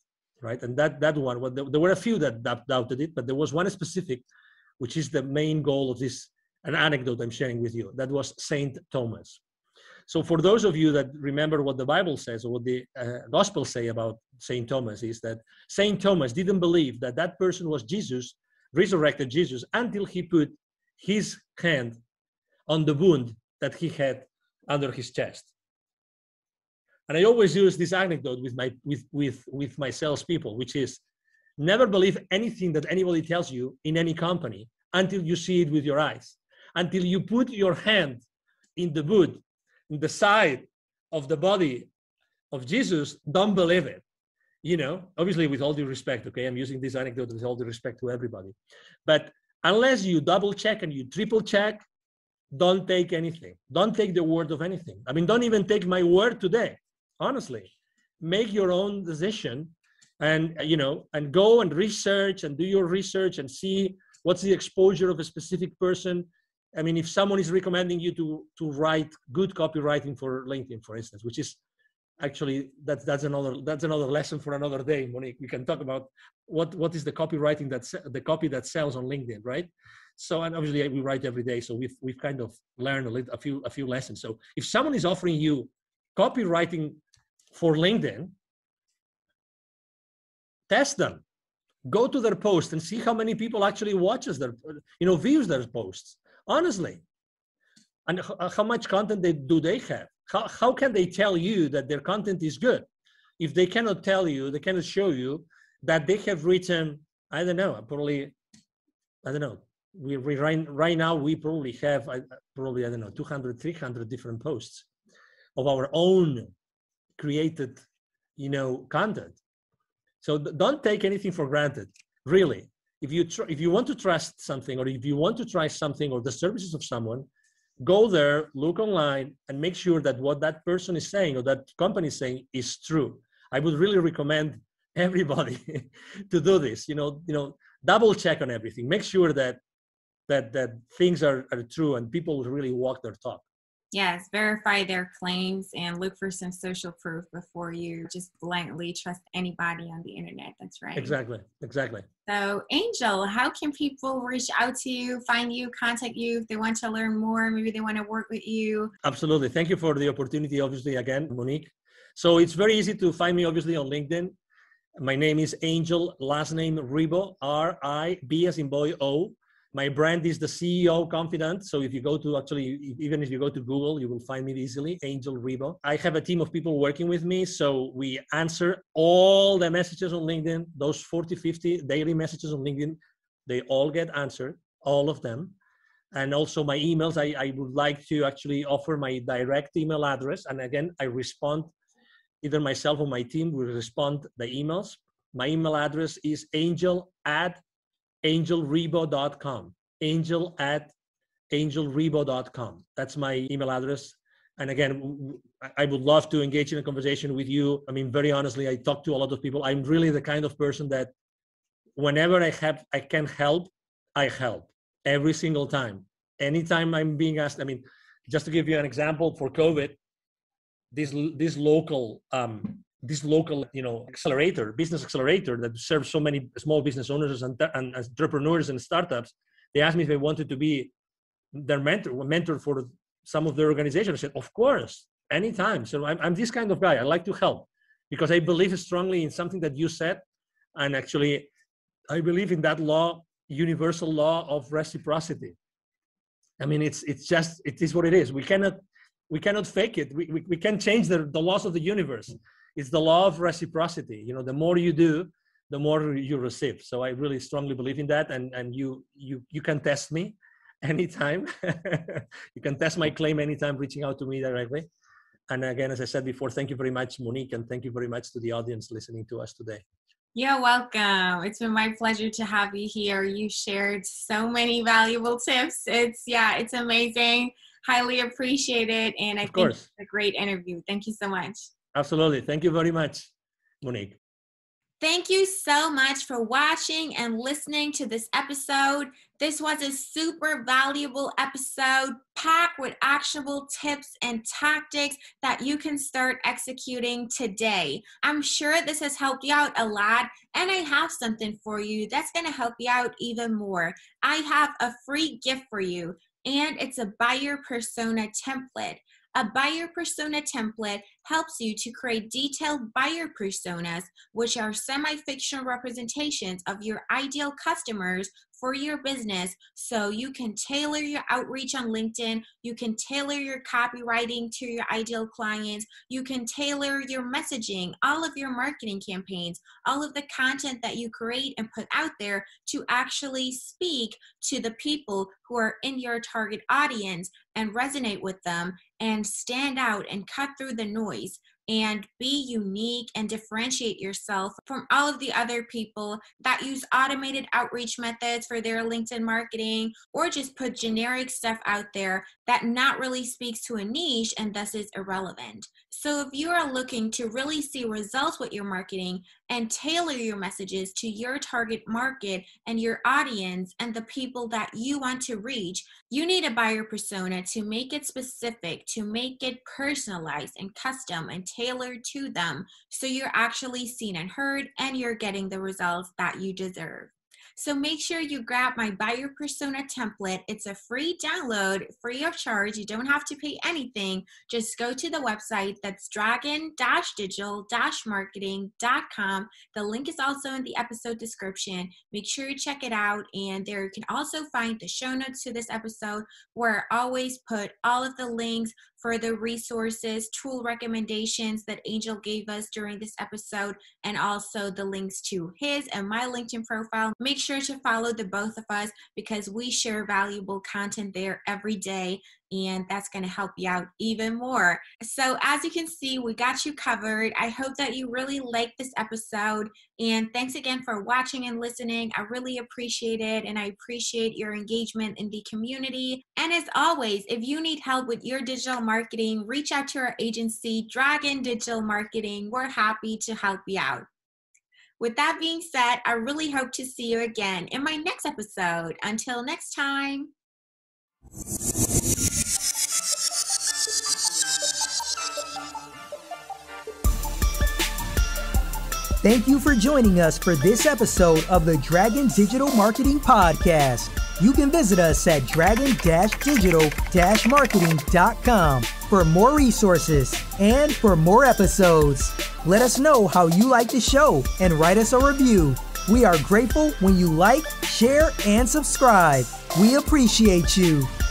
right? And that one, there were a few that doubted it, but there was one specific, which is the main goal of this, an anecdote I'm sharing with you. That was Saint Thomas. So for those of you that remember what the Bible says, or what the Gospels say about Saint Thomas, is that Saint Thomas didn't believe that that person was Jesus, resurrected Jesus, until he put his hand on the wound that he had under his chest. And I always use this anecdote with my salespeople, which is never believe anything that anybody tells you in any company until you see it with your eyes, until you put your hand in the wound, in the side of the body of Jesus. Don't believe it. You know, obviously with all due respect, okay? I'm using this anecdote with all due respect to everybody. But unless you double check and you triple check, don't take anything. Don't take the word of anything. I mean, don't even take my word today. Honestly, make your own decision, and and go and research and do your research and see what's the exposure of a specific person. I mean, if someone is recommending you to write good copywriting for LinkedIn, for instance, which is actually that's another lesson for another day, Monique. We can talk about what is the copywriting the copy that sells on LinkedIn, right? So, and obviously we write every day, so we've kind of learned a few lessons. So if someone is offering you copywriting for LinkedIn, test them. Go to their post and see how many people actually watches views their posts. Honestly, and how much content they have? How can they tell you that their content is good if they cannot tell you, they cannot show you that they have written, I don't know. Right now we probably have 200, 300 different posts of our own created, content. So don't take anything for granted, really. If you want to trust something, or if you want to try something or the services of someone, go there, look online, and make sure that what that person is saying or that company is saying is true. I would really recommend everybody to do this. Double check on everything. Make sure that things are true and people really walk their talk. Yes, verify their claims and look for some social proof before you just blankly trust anybody on the internet. That's right. Exactly. So, Angel, how can people reach out to you, find you, contact you if they want to learn more? Maybe they want to work with you. Absolutely. Thank you for the opportunity, obviously, again, Monique. So it's very easy to find me, obviously, on LinkedIn. My name is Angel, last name Ribo, R-I-B as in boy, O. My brand is the CEO Confident. So if you go to even if you go to Google, you will find me easily, Angel Ribo. I have a team of people working with me. So we answer all the messages on LinkedIn, those 40, 50 daily messages on LinkedIn, they all get answered, all of them. And also my emails, I would like to actually offer my direct email address. And again, I respond, either myself or my team will respond the emails. My email address is angel@angelribo.com. angel@angelribo.com. That's my email address. And again, I would love to engage in a conversation with you. I mean, very honestly, I talk to a lot of people. I'm really the kind of person that whenever I can help, I help every single time. Anytime I'm being asked, I mean, just to give you an example, for COVID, this local business accelerator that serves so many small business owners and entrepreneurs and startups, they asked me if I wanted to be their mentor for some of their organization. I said, of course, anytime. So I'm this kind of guy. I like to help because I believe strongly in something that you said. And actually, I believe in that universal law of reciprocity. I mean, it is what it is. We cannot fake it. We can't change the laws of the universe. It's the law of reciprocity. The more you do, the more you receive. So I really strongly believe in that. And you can test me anytime. You can test my claim anytime, reaching out to me directly. And again, as I said before, thank you very much, Monique, and thank you very much to the audience listening to us today. You're welcome. It's been my pleasure to have you here. You shared so many valuable tips. It's amazing. Highly appreciate it. And I think it's a great interview. Thank you so much. Absolutely. Thank you very much, Monique. Thank you so much for watching and listening to this episode. This was a super valuable episode packed with actionable tips and tactics that you can start executing today. I'm sure this has helped you out a lot, and I have something for you that's going to help you out even more. I have a free gift for you, and it's a buyer persona template. A buyer persona template helps you to create detailed buyer personas, which are semi-fictional representations of your ideal customers for your business, so you can tailor your outreach on LinkedIn, you can tailor your copywriting to your ideal clients, you can tailor your messaging, all of your marketing campaigns, all of the content that you create and put out there to actually speak to the people who are in your target audience and resonate with them and stand out and cut through the noise and be unique and differentiate yourself from all of the other people that use automated outreach methods for their LinkedIn marketing, or just put generic stuff out there that not really speaks to a niche and thus is irrelevant. So if you are looking to really see results with your marketing and tailor your messages to your target market and your audience and the people that you want to reach, you need a buyer persona to make it specific, to make it personalized and custom and tailored to them, so you're actually seen and heard and you're getting the results that you deserve. So make sure you grab my buyer persona template. It's a free download, free of charge. You don't have to pay anything. Just go to the website. That's dragon-digital-marketing.com. The link is also in the episode description. Make sure you check it out. And there you can also find the show notes to this episode, where I always put all of the links for the resources, tool recommendations that Angel gave us during this episode, and also the links to his and my LinkedIn profile. Make sure to follow the both of us, because we share valuable content there every day, and that's going to help you out even more. So as you can see, we got you covered. I hope that you really liked this episode, and thanks again for watching and listening. I really appreciate it, and I appreciate your engagement in the community. And as always, if you need help with your digital marketing, reach out to our agency, Dragon Digital Marketing. We're happy to help you out. With that being said, I really hope to see you again in my next episode. Until next time. Thank you for joining us for this episode of the Dragon Digital Marketing Podcast. You can visit us at dragon-digital-marketing.com for more resources and for more episodes. Let us know how you like the show and write us a review. We are grateful when you like, share, and subscribe. We appreciate you.